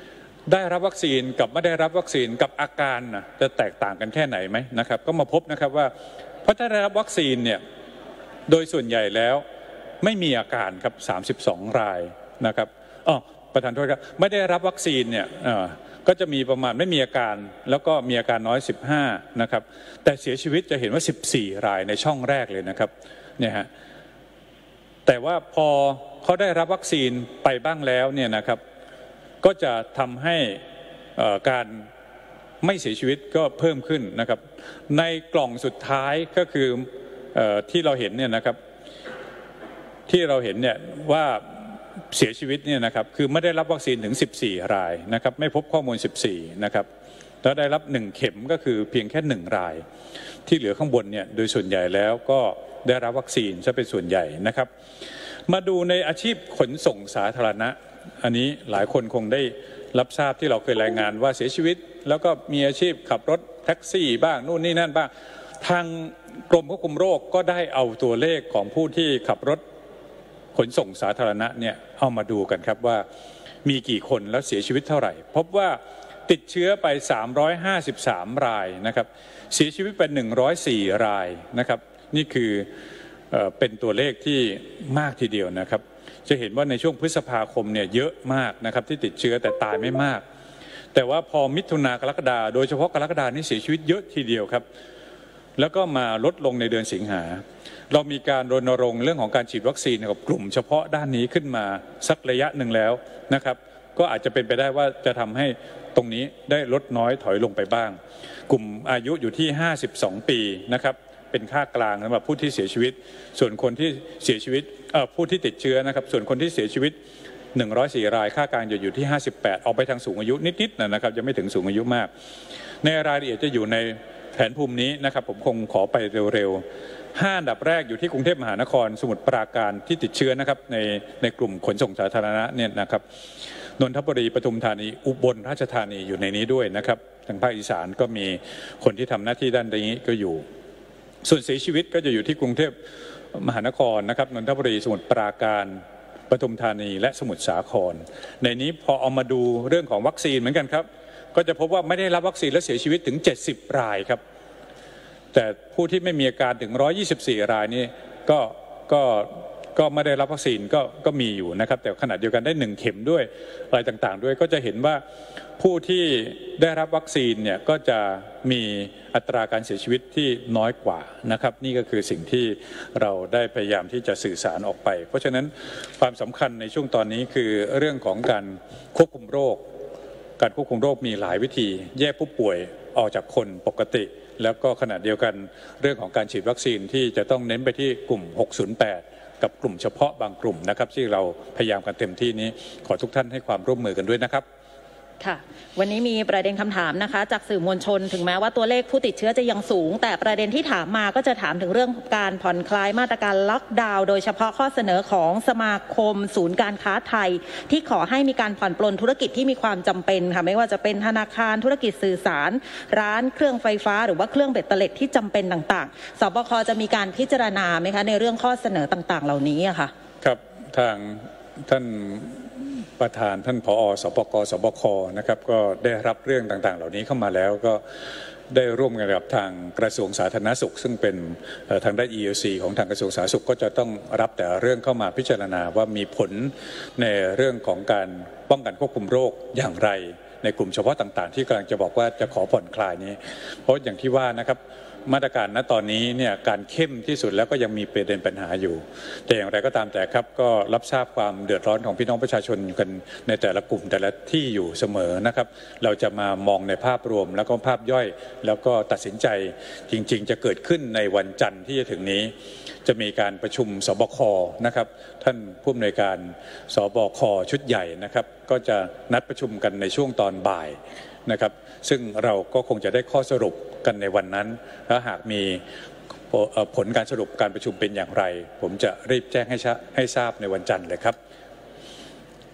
ได้รับวัคซีนกับไม่ได้รับวัคซีนกับอาการนะจะแตกต่างกันแค่ไหนไหมนะครับก็มาพบนะครับว่าเพราะถ้าได้รับวัคซีนเนี่ยโดยส่วนใหญ่แล้วไม่มีอาการครับสามสิบสองรายนะครับอ๋อประธานโทษครับไม่ได้รับวัคซีนเนี่ยก็จะมีประมาณไม่มีอาการแล้วก็มีอาการน้อยสิบห้านะครับแต่เสียชีวิตจะเห็นว่าสิบสี่รายในช่องแรกเลยนะครับเนี่ยฮะแต่ว่าพอเขาได้รับวัคซีนไปบ้างแล้วเนี่ยนะครับก็จะทำให้การไม่เสียชีวิตก็เพิ่มขึ้นนะครับในกล่องสุดท้ายก็คือที่เราเห็นเนี่ยนะครับที่เราเห็นเนี่ยว่าเสียชีวิตเนี่ยนะครับคือไม่ได้รับวัคซีนถึงสิบสี่รายนะครับไม่พบข้อมูลสิบสี่นะครับแล้วได้รับหนึ่งเข็มก็คือเพียงแค่หนึ่งรายที่เหลือข้างบนเนี่ยโดยส่วนใหญ่แล้วก็ได้รับวัคซีนซะเป็นส่วนใหญ่นะครับมาดูในอาชีพขนส่งสาธารณะอันนี้หลายคนคงได้รับทราบที่เราเคยรายงานว่าเสียชีวิตแล้วก็มีอาชีพขับรถแท็กซี่บ้างนู่นนี่นั่นบ้างทางกรมควบคุมโรคก็ได้เอาตัวเลขของผู้ที่ขับรถขนส่งสาธารณะเนี่ยเอามาดูกันครับว่ามีกี่คนแล้วเสียชีวิตเท่าไหร่พบว่าติดเชื้อไปสามร้อยห้าสิบสามรายนะครับเสียชีวิตเป็นหนึ่งร้อยสี่รายนะครับนี่คือเอ่อเป็นตัวเลขที่มากทีเดียวนะครับจะเห็นว่าในช่วงพฤษภาคมเนี่ยเยอะมากนะครับที่ติดเชื้อแต่ตายไม่มากแต่ว่าพอมิถุนากรกฎาโดยเฉพาะกรกฎานี่เสียชีวิตเยอะทีเดียวครับแล้วก็มาลดลงในเดือนสิงหาเรามีการรณรงค์เรื่องของการฉีดวัคซีนกับกลุ่มเฉพาะด้านนี้ขึ้นมาสักระยะหนึ่งแล้วนะครับก็อาจจะเป็นไปได้ว่าจะทำให้ตรงนี้ได้ลดน้อยถอยลงไปบ้างกลุ่มอายุอยู่ที่ห้าสิบสองปีนะครับเป็นค่ากลางสำหรับผู้ที่เสียชีวิตส่วนคนที่เสียชีวิตเอ่อผู้ที่ติดเชื้อนะครับส่วนคนที่เสียชีวิตหนึ่งร้อยสี่รายค่ากลางจะอยู่ที่ห้าสิบแปดออกไปทางสูงอายุนิดๆนะครับจะไม่ถึงสูงอายุมากในรายละเอียดจะอยู่ในแผนภูมินี้นะครับผมคงขอไปเร็วๆห้าอันดับแรกอยู่ที่กรุงเทพมหานครสมุทรปราการที่ติดเชื้อนะครับในในกลุ่มขนส่งสาธารณะเนี่ยนะครับนนทบุรีปทุมธานีอุบลราชธานีอยู่ในนี้ด้วยนะครับทางภาคอีสานก็มีคนที่ทำหน้าที่ด้านนี้ก็อยู่ส่วนเสียชีวิตก็จะอยู่ที่กรุงเทพมหานครนะครับนนทบุรีสมุทรปราการปทุมธานีและสมุทรสาครในนี้พอเอามาดูเรื่องของวัคซีนเหมือนกันครับก็จะพบว่าไม่ได้รับวัคซีนและเสียชีวิตถึงเจ็ดสิบรายครับแต่ผู้ที่ไม่มีอาการถึงหนึ่งร้อยยี่สิบสี่รายนี่ก็ก็ก็ไม่ได้รับวัคซีนก็ก็มีอยู่นะครับแต่ขณะเดียวกันได้หนึ่งเข็มด้วยอะไรต่างๆด้วยก็จะเห็นว่าผู้ที่ได้รับวัคซีนเนี่ยก็จะมีอัตราการเสียชีวิตที่น้อยกว่านะครับนี่ก็คือสิ่งที่เราได้พยายามที่จะสื่อสารออกไปเพราะฉะนั้นความสำคัญในช่วงตอนนี้คือเรื่องของการควบคุมโรคการควบคุมโรคมีหลายวิธีแยกผู้ป่วยออกจากคนปกติแล้วก็ขณะเดียวกันเรื่องของการฉีดวัคซีนที่จะต้องเน้นไปที่กลุ่มหกศูนย์แปดกับกลุ่มเฉพาะบางกลุ่มนะครับที่เราพยายามกันเต็มที่นี้ขอทุกท่านให้ความร่วมมือกันด้วยนะครับค่ะวันนี้มีประเด็นคำถามนะคะจากสื่อมวลชนถึงแม้ว่าตัวเลขผู้ติดเชื้อจะยังสูงแต่ประเด็นที่ถามมาก็จะถามถึงเรื่องการผ่อนคลายมาตรการล็อกดาวน์โดยเฉพาะข้อเสนอของสมาคมศูนย์การค้าไทยที่ขอให้มีการผ่อนปลนธุรกิจที่มีความจำเป็นค่ะไม่ว่าจะเป็นธนาคารธุรกิจสื่อสารร้านเครื่องไฟฟ้าหรือว่าเครื่องเบ็ดเตล็ดที่จำเป็นต่างๆสบคจะมีการพิจารณาไหมคะในเรื่องข้อเสนอต่างๆเหล่านี้อะค่ะครับทางท่านประธานท่านผอ.สปก.สบค.นะครับก็ได้รับเรื่องต่างๆเหล่านี้เข้ามาแล้วก็ได้ร่วมกันกับทางกระทรวงสาธารณสุขซึ่งเป็นทางด้าน อี แอล ซี ของทางกระทรวงสาธารณสุขก็จะต้องรับแต่เรื่องเข้ามาพิจารณาว่ามีผลในเรื่องของการป้องกันควบคุมโรคอย่างไรในกลุ่มเฉพาะต่างๆที่กำลังจะบอกว่าจะขอผ่อนคลายนี้เพราะอย่างที่ว่านะครับมาตรการณตอนนี้เนี่ยการเข้มที่สุดแล้วก็ยังมีประเด็นปัญหาอยู่แต่อย่างไรก็ตามแต่ครับก็รับทราบความเดือดร้อนของพี่น้องประชาชนกันในแต่ละกลุ่มแต่ละที่อยู่เสมอนะครับเราจะมามองในภาพรวมแล้วก็ภาพย่อยแล้วก็ตัดสินใจจริงๆจะเกิดขึ้นในวันจันทร์ที่จะถึงนี้จะมีการประชุมสบคนะครับท่านผู้อำนวยการสบคชุดใหญ่นะครับก็จะนัดประชุมกันในช่วงตอนบ่ายนะครับซึ่งเราก็คงจะได้ข้อสรุปกันในวันนั้นและหากมีผลการสรุปการประชุมเป็นอย่างไรผมจะรีบแจ้งให้ให้ทราบในวันจันทร์เลยครับ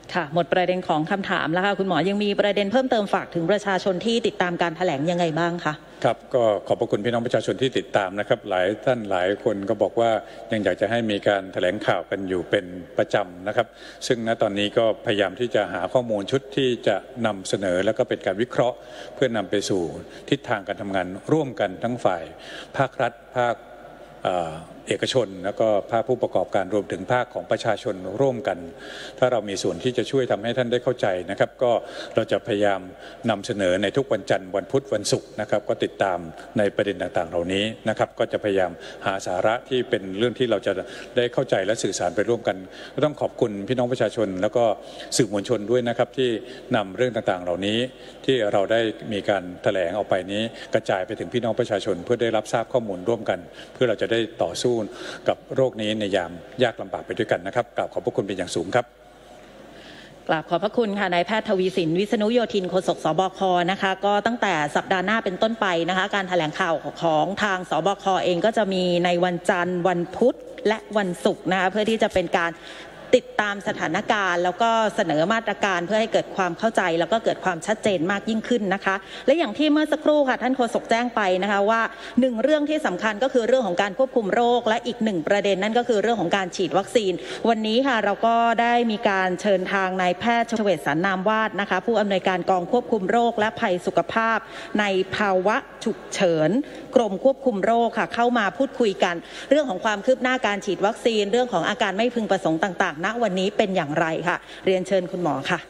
ค่ะหมดประเด็นของคำถามแล้วค่ะคุณหมอยังมีประเด็นเพิ่มเติมฝากถึงประชาชนที่ติดตามการแถลงยังไงบ้างคะครับก็ขอบพระคุณพี่น้องประชาชนที่ติดตามนะครับหลายท่านหลายคนก็บอกว่ายังอยากจะให้มีการแถลงข่าวกันอยู่เป็นประจำนะครับซึ่งณตอนนี้ก็พยายามที่จะหาข้อมูลชุดที่จะนำเสนอแล้วก็เป็นการวิเคราะห์เพื่อนำไปสู่ทิศทางการทำงานร่วมกันทั้งฝ่ายภาครัฐภาคเอกชนแล้วก็ภาคผู้ประกอบการรวมถึงภาคของประชาชนร่วมกันถ้าเรามีส่วนที่จะช่วยทำให้ท่านได้เข้าใจนะครับก็เราจะพยายามนำเสนอในทุกวันจันทร์วันพุธวันศุกร์นะครับก็ติดตามในประเด็นต่างๆเหล่านี้นะครับก็จะพยายามหาสาระที่เป็นเรื่องที่เราจะได้เข้าใจและสื่อสารไปร่วมกันก็ต้องขอบคุณพี่น้องประชาชนแล้วก็สื่อมวลชนด้วยนะครับที่นำเรื่องต่างๆเหล่านี้ที่เราได้มีการแถลงออกไปนี้กระจายไปถึงพี่น้องประชาชนเพื่อได้รับทราบข้อมูลร่วมกันเพื่อเราจะได้ต่อสู้กับโรคนี้ในยามยากลำบากไปด้วยกันนะครับกราบขอบพระคุณเป็นอย่างสูงครับกราบขอบพระคุณค่ะนายแพทย์ทวีสินวิษณุโยธินโฆษกสบคนะคะก็ตั้งแต่สัปดาห์หน้าเป็นต้นไปนะคะการแถลงข่าวของทางสบคเองก็จะมีในวันจันทร์วันพุธและวันศุกร์นะคะเพื่อที่จะเป็นการติดตามสถานการณ์แล้วก็เสนอมาตรการเพื่อให้เกิดความเข้าใจแล้วก็เกิดความชัดเจนมากยิ่งขึ้นนะคะและอย่างที่เมื่อสักครู่ค่ะท่านโฆษกแจ้งไปนะคะว่าหนึ่งเรื่องที่สำคัญก็คือเรื่องของการควบคุมโรคและอีกหนึ่งประเด็นนั่นก็คือเรื่องของการฉีดวัคซีนวันนี้ค่ะเราก็ได้มีการเชิญทางนายแพทย์เฉวตสรรนามวาดนะคะผู้อำนวยการกองควบคุมโรคและภัยสุขภาพในภาวะฉุกเฉินกรมควบคุมโรคค่ะเข้ามาพูดคุยกันเรื่องของความคืบหน้าการฉีดวัคซีนเรื่องของอาการไม่พึงประสงค์ต่างๆณวันนี้เป็นอย่างไรค่ะเรียนเชิญคุณหมอค่ะ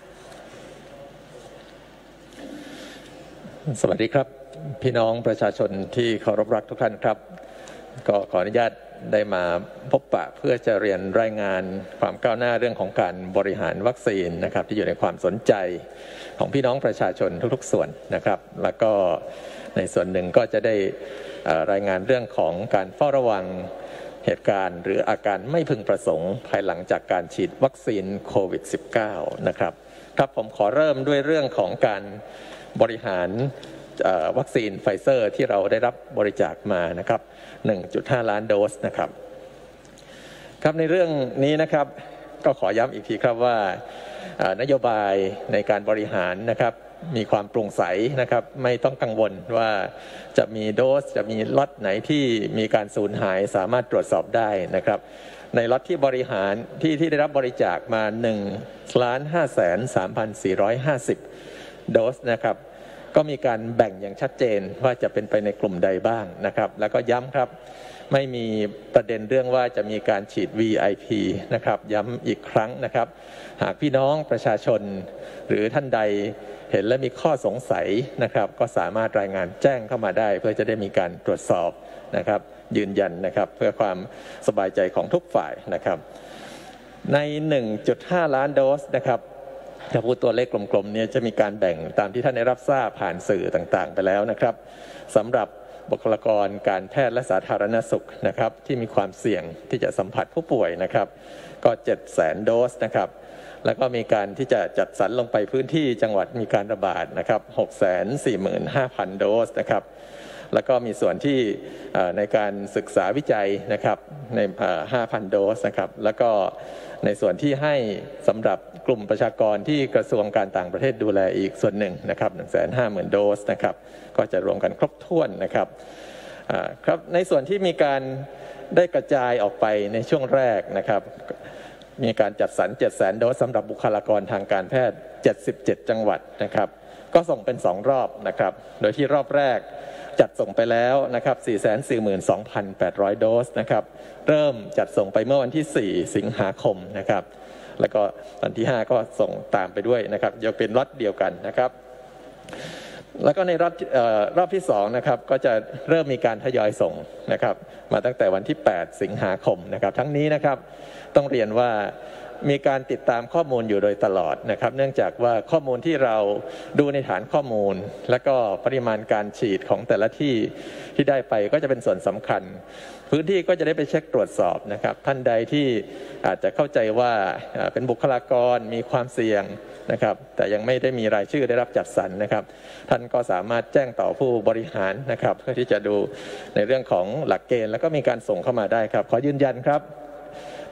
สวัสดีครับพี่น้องประชาชนที่เคารพรักทุกท่านครับก็ขออนุญาตได้มาพบปะเพื่อจะเรียนรายงานความก้าวหน้าเรื่องของการบริหารวัคซีนนะครับที่อยู่ในความสนใจของพี่น้องประชาชนทุกๆส่วนนะครับแล้วก็ในส่วนหนึ่งก็จะได้รายงานเรื่องของการเฝ้าระวังเหตุการณ์หรืออาการไม่พึงประสงค์ภายหลังจากการฉีดวัคซีนโควิด สิบเก้า นะครับครับผมขอเริ่มด้วยเรื่องของการบริหารวัคซีนไฟเซอร์ที่เราได้รับบริจาคมานะครับ หนึ่งจุดห้า ล้านโดสนะครับครับในเรื่องนี้นะครับก็ขอย้ำอีกทีครับว่านโยบายในการบริหารนะครับมีความโปร่งใสนะครับไม่ต้องกังวลว่าจะมีโดสจะมีล็อตไหนที่มีการสูญหายสามารถตรวจสอบได้นะครับในล็อตที่บริหารที่ที่ได้รับบริจาคมา หนึ่งล้านห้าแสนสามพันสี่ร้อยห้าสิบ โดสนะครับก็มีการแบ่งอย่างชัดเจนว่าจะเป็นไปในกลุ่มใดบ้างนะครับแล้วก็ย้ำครับไม่มีประเด็นเรื่องว่าจะมีการฉีด วี ไอ พี นะครับย้ำอีกครั้งนะครับหากพี่น้องประชาชนหรือท่านใดเห็นและมีข้อสงสัยนะครับก็สามารถรายงานแจ้งเข้ามาได้เพื่อจะได้มีการตรวจสอบนะครับยืนยันนะครับเพื่อความสบายใจของทุกฝ่ายนะครับใน หนึ่งจุดห้า ล้านโดสนะครับถ้าพูดตัวเลขกลมๆเนี่ยจะมีการแบ่งตามที่ท่านได้รับทราบผ่านสื่อต่างๆไปแล้วนะครับสำหรับบุคลากรการแพทย์และสาธารณสุขนะครับที่มีความเสี่ยงที่จะสัมผัสผู้ป่วยนะครับก็ เจ็ดแสน โดสนะครับแล้วก็มีการที่จะจัดสรรลงไปพื้นที่จังหวัดมีการระบาดนะครับ หกแสนสี่หมื่นห้าพัน โดสนะครับแล้วก็มีส่วนที่ในการศึกษาวิจัยนะครับใน ห้าพัน โดสนะครับแล้วก็ในส่วนที่ให้สำหรับกลุ่มประชากรที่กระทรวงการต่างประเทศดูแลอีกส่วนหนึ่งนะครับ หนึ่งแสนห้าหมื่น โดสนะครับก็จะรวมกันครบถ้วนนะครับครับในส่วนที่มีการได้กระจายออกไปในช่วงแรกนะครับมีการจัดสรร เจ็ดแสน โดสสำหรับบุคลากรทางการแพทย์เจ็ดสิบเจ็ดจังหวัดนะครับก็ส่งเป็นสองรอบนะครับโดยที่รอบแรกจัดส่งไปแล้วนะครับ สี่แสนสี่หมื่นสองพันแปดร้อย โดสนะครับเริ่มจัดส่งไปเมื่อวันที่สี่สิงหาคมนะครับแล้วก็วันที่ห้าก็ส่งตามไปด้วยนะครับยังเป็นล็อตเดียวกันนะครับแล้วก็ในรอบรอบที่สองนะครับก็จะเริ่มมีการทยอยส่งนะครับมาตั้งแต่วันที่แปดสิงหาคมนะครับทั้งนี้นะครับต้องเรียนว่ามีการติดตามข้อมูลอยู่โดยตลอดนะครับเนื่องจากว่าข้อมูลที่เราดูในฐานข้อมูลและก็ปริมาณการฉีดของแต่ละที่ที่ได้ไปก็จะเป็นส่วนสำคัญพื้นที่ก็จะได้ไปเช็คตรวจสอบนะครับท่านใดที่อาจจะเข้าใจว่าเป็นบุคลากรมีความเสี่ยงนะครับแต่ยังไม่ได้มีรายชื่อได้รับจัดสรรนะครับท่านก็สามารถแจ้งต่อผู้บริหารนะครับเพื่อที่จะดูในเรื่องของหลักเกณฑ์แล้วก็มีการส่งเข้ามาได้ครับขอยืนยันครับ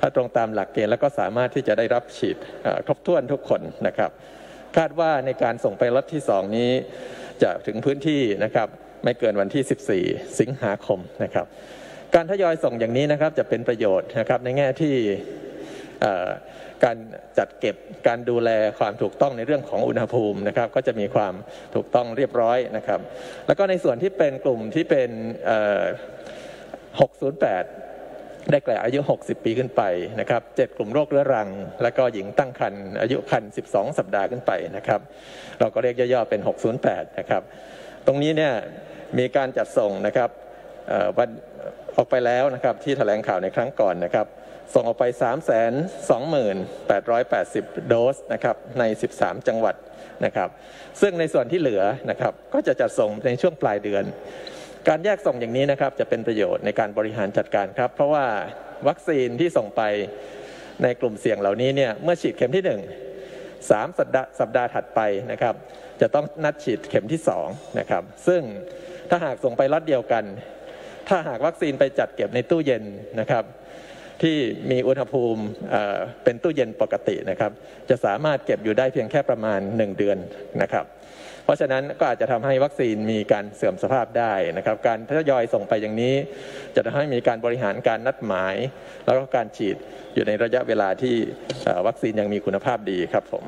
ถ้าตรงตามหลักเกณฑ์แล้วก็สามารถที่จะได้รับฉีดครบถ้วนทุกคนนะครับคาดว่าในการส่งไปล็อตที่สองนี้จะถึงพื้นที่นะครับไม่เกินวันที่สิบสี่สิงหาคมนะครับการทยอยส่งอย่างนี้นะครับจะเป็นประโยชน์นะครับในแง่ที่การจัดเก็บการดูแลความถูกต้องในเรื่องของอุณหภูมินะครับก็จะมีความถูกต้องเรียบร้อยนะครับแล้วก็ในส่วนที่เป็นกลุ่มที่เป็นหกศูนย์แปดได้แก่อายุหกสิบปีขึ้นไปนะครับเจ็ดกลุ่มโรคเรื้อรังและก็หญิงตั้งครรภ์อายุครรภ์สิบสองสัปดาห์ขึ้นไปนะครับเราก็เรียกย่อๆเป็นหกศูนย์แปดนะครับตรงนี้เนี่ยมีการจัดส่งนะครับวันออกไปแล้วนะครับที่แถลงข่าวในครั้งก่อนนะครับส่งออกไป สามแสนสองหมื่นแปดร้อยแปดสิบ โดสนะครับในสิบสามจังหวัดนะครับซึ่งในส่วนที่เหลือนะครับก็จะจัดส่งในช่วงปลายเดือนการแยกส่งอย่างนี้นะครับจะเป็นประโยชน์ในการบริหารจัดการครับเพราะว่าวัคซีนที่ส่งไปในกลุ่มเสี่ยงเหล่านี้เนี่ยเมื่อฉีดเข็มที่หนึ่ง สามสัปดาห์สัปดาห์ถัดไปนะครับจะต้องนัดฉีดเข็มที่สองนะครับซึ่งถ้าหากส่งไปล็อตเดียวกันถ้าหากวัคซีนไปจัดเก็บในตู้เย็นนะครับที่มีอุณหภูมิเป็นตู้เย็นปกตินะครับจะสามารถเก็บอยู่ได้เพียงแค่ประมาณหนึ่งเดือนนะครับเพราะฉะนั้นก็อาจจะทำให้วัคซีนมีการเสื่อมสภาพได้นะครับการทยอยส่งไปอย่างนี้จะทำให้มีการบริหารการนัดหมายแล้วก็การฉีดอยู่ในระยะเวลาที่วัคซีนยังมีคุณภาพดีครับผม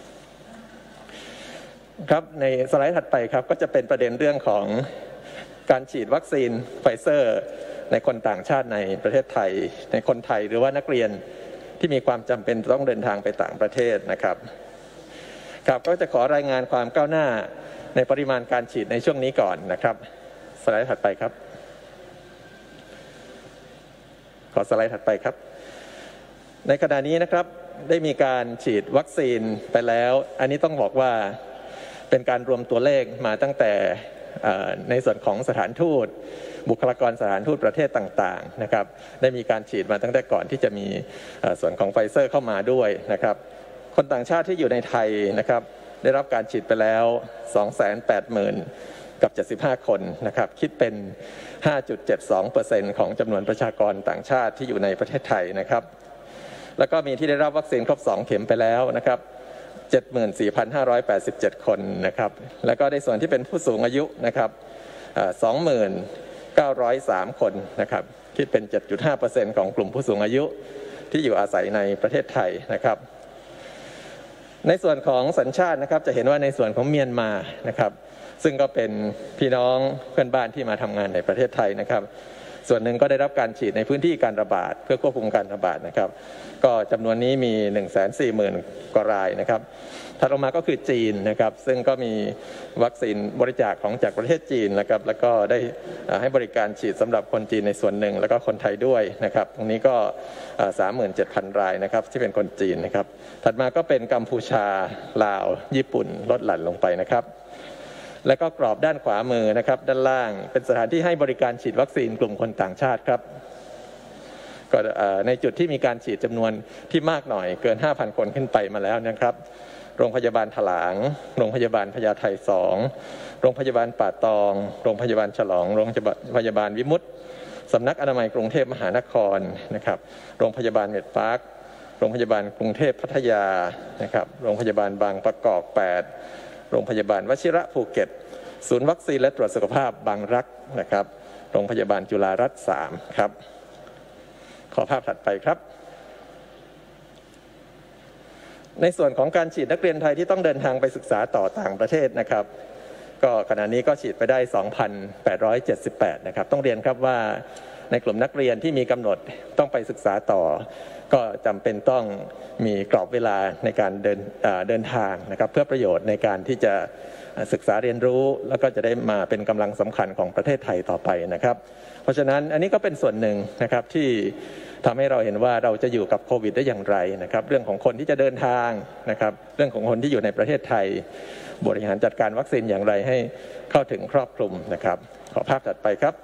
ครับในสไลด์ถัดไปครับก็จะเป็นประเด็นเรื่องของการฉีดวัคซีนไฟเซอร์ในคนต่างชาติในประเทศไทยในคนไทยหรือว่านักเรียนที่มีความจำเป็นต้องเดินทางไปต่างประเทศนะครับครับก็จะขอรายงานความก้าวหน้าในปริมาณการฉีดในช่วงนี้ก่อนนะครับสไลด์ถัดไปครับขอสไลด์ถัดไปครับในขณะนี้นะครับได้มีการฉีดวัคซีนไปแล้วอันนี้ต้องบอกว่าเป็นการรวมตัวเลขมาตั้งแต่ในส่วนของสถานทูตบุคลากรสถานทูตประเทศต่างๆนะครับได้มีการฉีดมาตั้งแต่ก่อนที่จะมีส่วนของไฟเซอร์เข้ามาด้วยนะครับคนต่างชาติที่อยู่ในไทยนะครับได้รับการฉีดไปแล้ว สองแสนแปดหมื่น กับเจ็ดสิบห้าคนนะครับคิดเป็น ห้าจุดเจ็ดสองเปอร์เซ็นต์ ของจำนวนประชากรต่างชาติที่อยู่ในประเทศไทยนะครับแล้วก็มีที่ได้รับวัคซีนครบสองเข็มไปแล้วนะครับ เจ็ดหมื่นสี่พันห้าร้อยแปดสิบเจ็ด คนนะครับแล้วก็ในส่วนที่เป็นผู้สูงอายุนะครับ สองหมื่นเก้าร้อยสาม คนนะครับคิดเป็น เจ็ดจุดห้าเปอร์เซ็นต์ ของกลุ่มผู้สูงอายุที่อยู่อาศัยในประเทศไทยนะครับในส่วนของสัญชาตินะครับจะเห็นว่าในส่วนของเมียนมานะครับซึ่งก็เป็นพี่น้องเพื่อนบ้านที่มาทำงานในประเทศไทยนะครับส่วนหนึ่งก็ได้รับการฉีดในพื้นที่การระบาดเพื่อควบคุมการระบาดนะครับก็จำนวนนี้มี หนึ่งแสนสี่หมื่น กว่ารายนะครับถัดลงมาก็คือจีนนะครับซึ่งก็มีวัคซีนบริจาคของจากประเทศจีนนะครับแล้วก็ได้ให้บริการฉีดสำหรับคนจีนในส่วนหนึ่งแล้วก็คนไทยด้วยนะครับตรงนี้ก็ สามหมื่นเจ็ดพัน รายนะครับที่เป็นคนจีนนะครับถัดมาก็เป็นกัมพูชาลาวญี่ปุ่นลดหลั่นลงไปนะครับและก็กรอบด้านขวามือนะครับด้านล่างเป็นสถานที่ให้บริการฉีดวัคซีนกลุ่มคนต่างชาติครับก็ในจุดที่มีการฉีดจำนวนที่มากหน่อยเกิน ห้าพัน คนขึ้นไปมาแล้วนะครับโรงพยาบาลถลางโรงพยาบาลพญาไทสองโรงพยาบาลป่าตองโรงพยาบาลฉลองโรงพยาบาลวิมุตติสำนักอนามัยกรุงเทพมหานครนะครับโรงพยาบาลเมดพาร์คโรงพยาบาลกรุงเทพพัทยานะครับโรงพยาบาลบางประกอบแปดโรงพยาบาลวชิระภูเก็ตศูนย์วัคซีนและตรวจสุขภาพบางรักนะครับโรงพยาบาลจุฬารัตน์สามครับขอภาพถัดไปครับในส่วนของการฉีดนักเรียนไทยที่ต้องเดินทางไปศึกษาต่อต่างประเทศนะครับก็ขณะนี้ก็ฉีดไปได้ สองพันแปดร้อยเจ็ดสิบแปด นะครับต้องเรียนครับว่าในกลุ่มนักเรียนที่มีกำหนดต้องไปศึกษาต่อก็จำเป็นต้องมีกรอบเวลาในการเดินเดินทางนะครับเพื่อประโยชน์ในการที่จะศึกษาเรียนรู้แล้วก็จะได้มาเป็นกำลังสำคัญของประเทศไทยต่อไปนะครับเพราะฉะนั้นอันนี้ก็เป็นส่วนหนึ่งนะครับที่ทำให้เราเห็นว่าเราจะอยู่กับโควิดได้อย่างไรนะครับเรื่องของคนที่จะเดินทางนะครับเรื่องของคนที่อยู่ในประเทศไทยบริหารจัดการวัคซีนอย่างไรให้เข้าถึงครอบคลุมนะครับขอภาพถัดไปครับ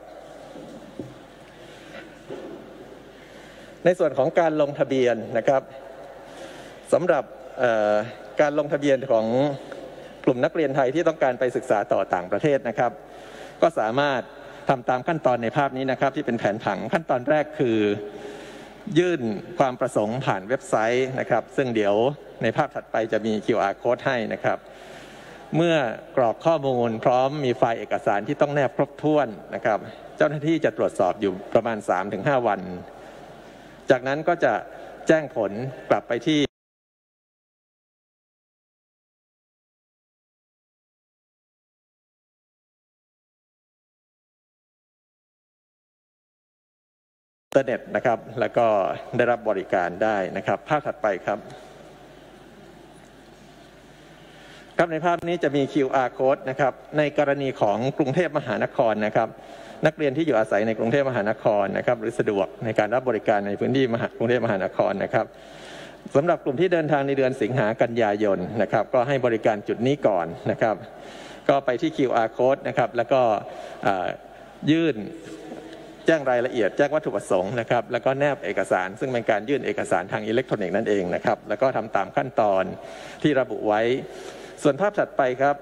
ในส่วนของการลงทะเบียนนะครับสำหรับการลงทะเบียนของกลุ่มนักเรียนไทยที่ต้องการไปศึกษาต่อต่างประเทศนะครับก็สามารถทำตามขั้นตอนในภาพนี้นะครับที่เป็นแผนผังขั้นตอนแรกคือยื่นความประสงค์ผ่านเว็บไซต์นะครับซึ่งเดี๋ยวในภาพถัดไปจะมี คิว อาร์ Code ให้นะครับเมื่อกรอกข้อมูลพร้อมมีไฟล์เอกสารที่ต้องแนบครบถ้วนนะครับเจ้าหน้าที่จะตรวจสอบอยู่ประมาณ สามถึงห้า วันจากนั้นก็จะแจ้งผลกลับไปที่อินเทอร์เน็ตนะครับแล้วก็ได้รับบริการได้นะครับภาพถัดไปครับครับในภาพนี้จะมี คิว อาร์ Code นะครับในกรณีของกรุงเทพมหานครนะครับนักเรียนที่อยู่อาศัยในกรุงเทพมหานครนะครับหรือสะดวกในการรับบริการในพื้นที่กรุงเทพมหานครนะครับสำหรับกลุ่มที่เดินทางในเดือนสิงหากันยายนนะครับก็ให้บริการจุดนี้ก่อนนะครับก็ไปที่ คิว อาร์ Code นะครับแล้วก็ยื่นแจ้งรายละเอียดแจ้งวัตถุประสงค์นะครับแล้วก็แนบเอกสารซึ่งเป็นการยื่นเอกสารทางอิเล็กทรอนิกส์นั่นเองนะครับแล้วก็ทำตามขั้นตอนที่ระบุไว้ส่วนภาพถัดไปครับ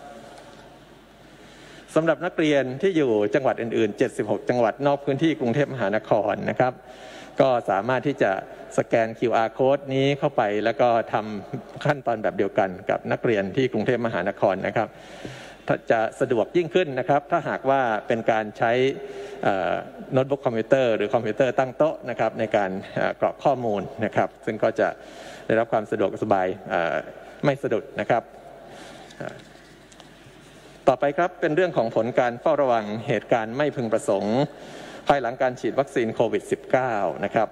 สำหรับนักเรียนที่อยู่จังหวัดอื่นๆเจ็ดสิบหกจังหวัดนอกพื้นที่กรุงเทพมหานครนะครับก็สามารถที่จะสแกน คิว อาร์ Code นี้เข้าไปแล้วก็ทำขั้นตอนแบบเดียวกันกับนักเรียนที่กรุงเทพมหานครนะครับจะสะดวกยิ่งขึ้นนะครับถ้าหากว่าเป็นการใช้โน้ตบุ๊กคอมพิวเตอร์หรือคอมพิวเตอร์ตั้งโต๊ะนะครับในการกรอกข้อมูลนะครับซึ่งก็จะได้รับความสะดวกสบายไม่สะดุดนะครับต่อไปครับเป็นเรื่องของผลการเฝ้าระวังเหตุการณ์ไม่พึงประสงค์ภายหลังการฉีดวัคซีนโควิด สิบเก้า นะครับ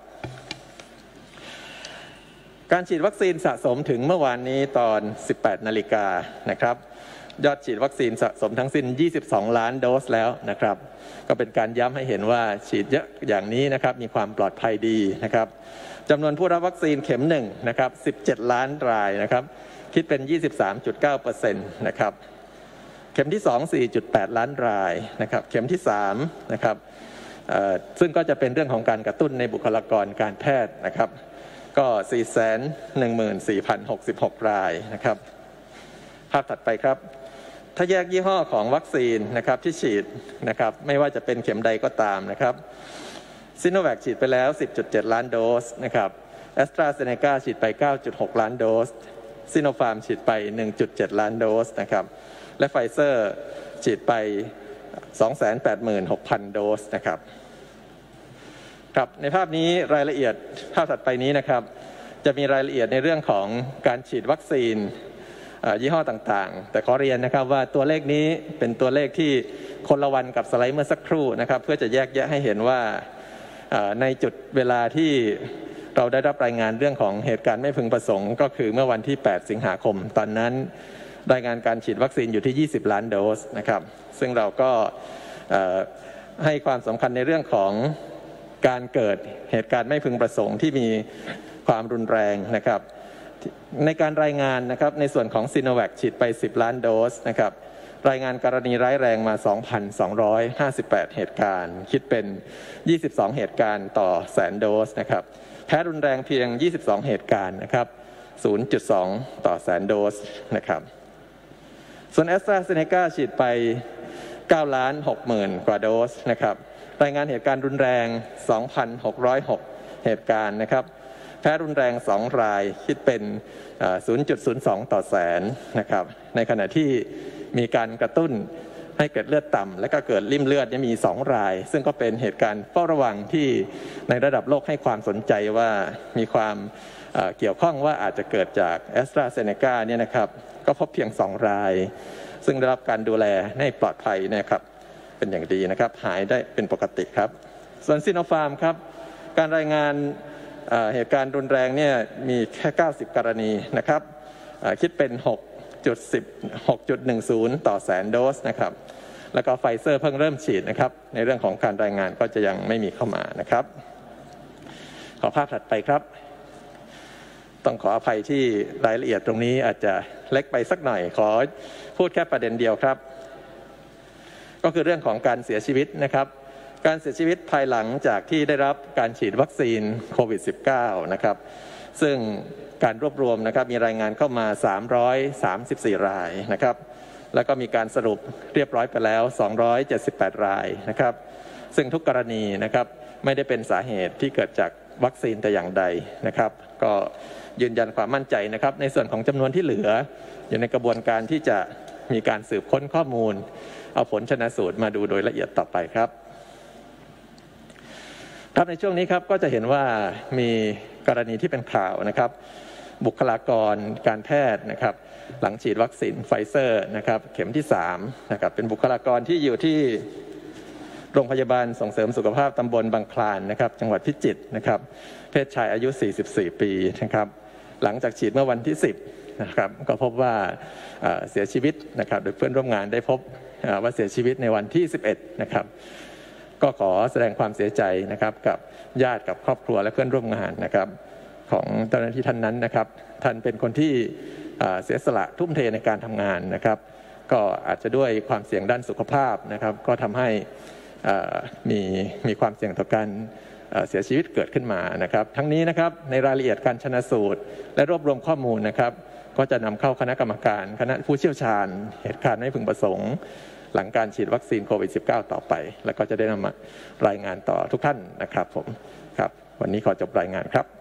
การฉีดวัคซีนสะสมถึงเมื่อวานนี้ตอน สิบแปดนาฬิกานะครับยอดฉีดวัคซีนสะสมทั้งสิ้นยี่สิบสองล้านโดสแล้วนะครับก็เป็นการย้ำให้เห็นว่าฉีดเยอะอย่างนี้นะครับมีความปลอดภัยดีนะครับจำนวนผู้รับวัคซีนเข็มหนึ่งนะครับสิบเจ็ดล้านรายนะครับคิดเป็น ยี่สิบสามจุดเก้าเปอร์เซ็นต์ นะครับเข็มที่สอง สี่จุดแปดล้านรายนะครับเข็มที่สามนะครับซึ่งก็จะเป็นเรื่องของการกระตุ้นในบุคลากรการแพทย์นะครับก็ สี่แสนหนึ่งหมื่นสี่พันหกสิบหก รายนะครับภาพถัดไปครับถ้าแยกยี่ห้อของวัคซีนนะครับที่ฉีดนะครับไม่ว่าจะเป็นเข็มใดก็ตามนะครับซิโนแวคฉีดไปแล้ว สิบจุดเจ็ดล้านโดสนะครับแอสตราเซเนกาฉีดไป เก้าจุดหกล้านโดสซิโนฟาร์มฉีดไป หนึ่งจุดเจ็ดล้านโดสนะครับและไฟเซอร์ฉีดไป สองแสนแปดหมื่นหกพัน โดสนะครับครับในภาพนี้รายละเอียดภาพถัดไปนี้นะครับจะมีรายละเอียดในเรื่องของการฉีดวัคซีนยี่ห้อต่างๆแต่ขอเรียนนะครับว่าตัวเลขนี้เป็นตัวเลขที่คนละวันกับสไลด์เมื่อสักครู่นะครับเพื่อจะแยกแยะให้เห็นว่าในจุดเวลาที่เราได้รับรายงานเรื่องของเหตุการณ์ไม่พึงประสงค์ก็คือเมื่อวันที่แปดสิงหาคมตอนนั้นรายงานการฉีดวัคซีนอยู่ที่ยี่สิบล้านโดสนะครับซึ่งเราก็ให้ความสำคัญในเรื่องของการเกิดเหตุการณ์ไม่พึงประสงค์ที่มีความรุนแรงนะครับในการรายงานนะครับในส่วนของซิโนแวคฉีดไปสิบล้านโดสนะครับรายงานกรณีร้ายแรงมา สองพันสองร้อยห้าสิบแปด เหตุการณ์คิดเป็นยี่สิบสองเหตุการณ์ต่อแสนโดสนะครับแพ้รุนแรงเพียงยี่สิบสองเหตุการณ์นะครับ ศูนย์จุดสอง ต่อแสนโดสนะครับส่วนแอสตราเซเนกาฉีดไปเก้าล้านหกหมื่นกว่าโดสนะครับรายงานเหตุการณ์รุนแรง สองพันหกร้อยหก เหตุการณ์นะครับแพ้รุนแรงสองรายคิดเป็น ศูนย์จุดศูนย์สอง ต่อแสนนะครับในขณะที่มีการกระตุ้นให้เกิดเลือดต่ำและก็เกิดริ่มเลือดนี่มีสองรายซึ่งก็เป็นเหตุการณ์เฝ้าระวังที่ในระดับโลกให้ความสนใจว่ามีความเกี่ยวข้องว่าอาจจะเกิดจากแอสตราเซเนกาเนี่ยนะครับก็พบเพียงสองรายซึ่งได้รับการดูแลให้ปลอดภัยนะครับเป็นอย่างดีนะครับหายได้เป็นปกติครับส่วนซิโนฟาร์มครับการรายงานเหตุการณ์รุนแรงเนี่ยมีแค่เก้าสิบกรณีนะครับคิดเป็น หกจุดสิบ หกจุดหนึ่งศูนย์ ต่อแสนโดสนะครับแล้วก็ไฟเซอร์เพิ่งเริ่มฉีดนะครับในเรื่องของการรายงานก็จะยังไม่มีเข้ามานะครับขอภาพถัดไปครับต้องขออภัยที่รายละเอียดตรงนี้อาจจะเล็กไปสักหน่อยขอพูดแค่ประเด็นเดียวครับก็คือเรื่องของการเสียชีวิตนะครับการเสียชีวิตภายหลังจากที่ได้รับการฉีดวัคซีนโควิด สิบเก้า นะครับซึ่งการรวบรวมนะครับมีรายงานเข้ามาสามร้อยสามสิบสี่รายนะครับแล้วก็มีการสรุปเรียบร้อยไปแล้วสองร้อยเจ็ดสิบแปดรายนะครับซึ่งทุกกรณีนะครับไม่ได้เป็นสาเหตุที่เกิดจากวัคซีนแต่อย่างใดนะครับก็ยืนยันความมั่นใจนะครับในส่วนของจำนวนที่เหลืออยู่ในกระบวนการที่จะมีการสืบค้นข้อมูลเอาผลชันสูตรมาดูโดยละเอียดต่อไปครับครับในช่วงนี้ครับก็จะเห็นว่ามีกรณีที่เป็นข่าวนะครับบุคลากรการแพทย์นะครับหลังฉีดวัคซีนไฟเซอร์นะครับเข็มที่สามนะครับเป็นบุคลากรที่อยู่ที่โรงพยาบาลส่งเสริมสุขภาพตำบลบางคลานนะครับจังหวัดพิจิตรนะครับเพศชายอายุสี่สิบสี่ปีนะครับหลังจากฉีดเมื่อวันที่สิบนะครับก็พบว่าเสียชีวิตนะครับโดยเพื่อนร่วมงานได้พบว่าเสียชีวิตในวันที่สิบเอ็ดนะครับก็ขอแสดงความเสียใจนะครับกับญาติกับครอบครัวและเพื่อนร่วมงานนะครับของเจ้าหน้าที่ท่านนั้นนะครับท่านเป็นคนที่เสียสละทุ่มเทในการทำงานนะครับก็อาจจะด้วยความเสี่ยงด้านสุขภาพนะครับก็ทำให้มีมีความเสี่ยงต่อการเสียชีวิตเกิดขึ้นมานะครับทั้งนี้นะครับในรายละเอียดการชันสูตรและรวบรวมข้อมูลนะครับก็จะนำเข้าคณะกรรมการคณะผู้เชี่ยวชาญเหตุการณ์ไม่พึงประสงค์หลังการฉีดวัคซีนโควิด สิบเก้า ต่อไปแล้วก็จะได้นำมารายงานต่อทุกท่านนะครับผมครับวันนี้ขอจบรายงานครับ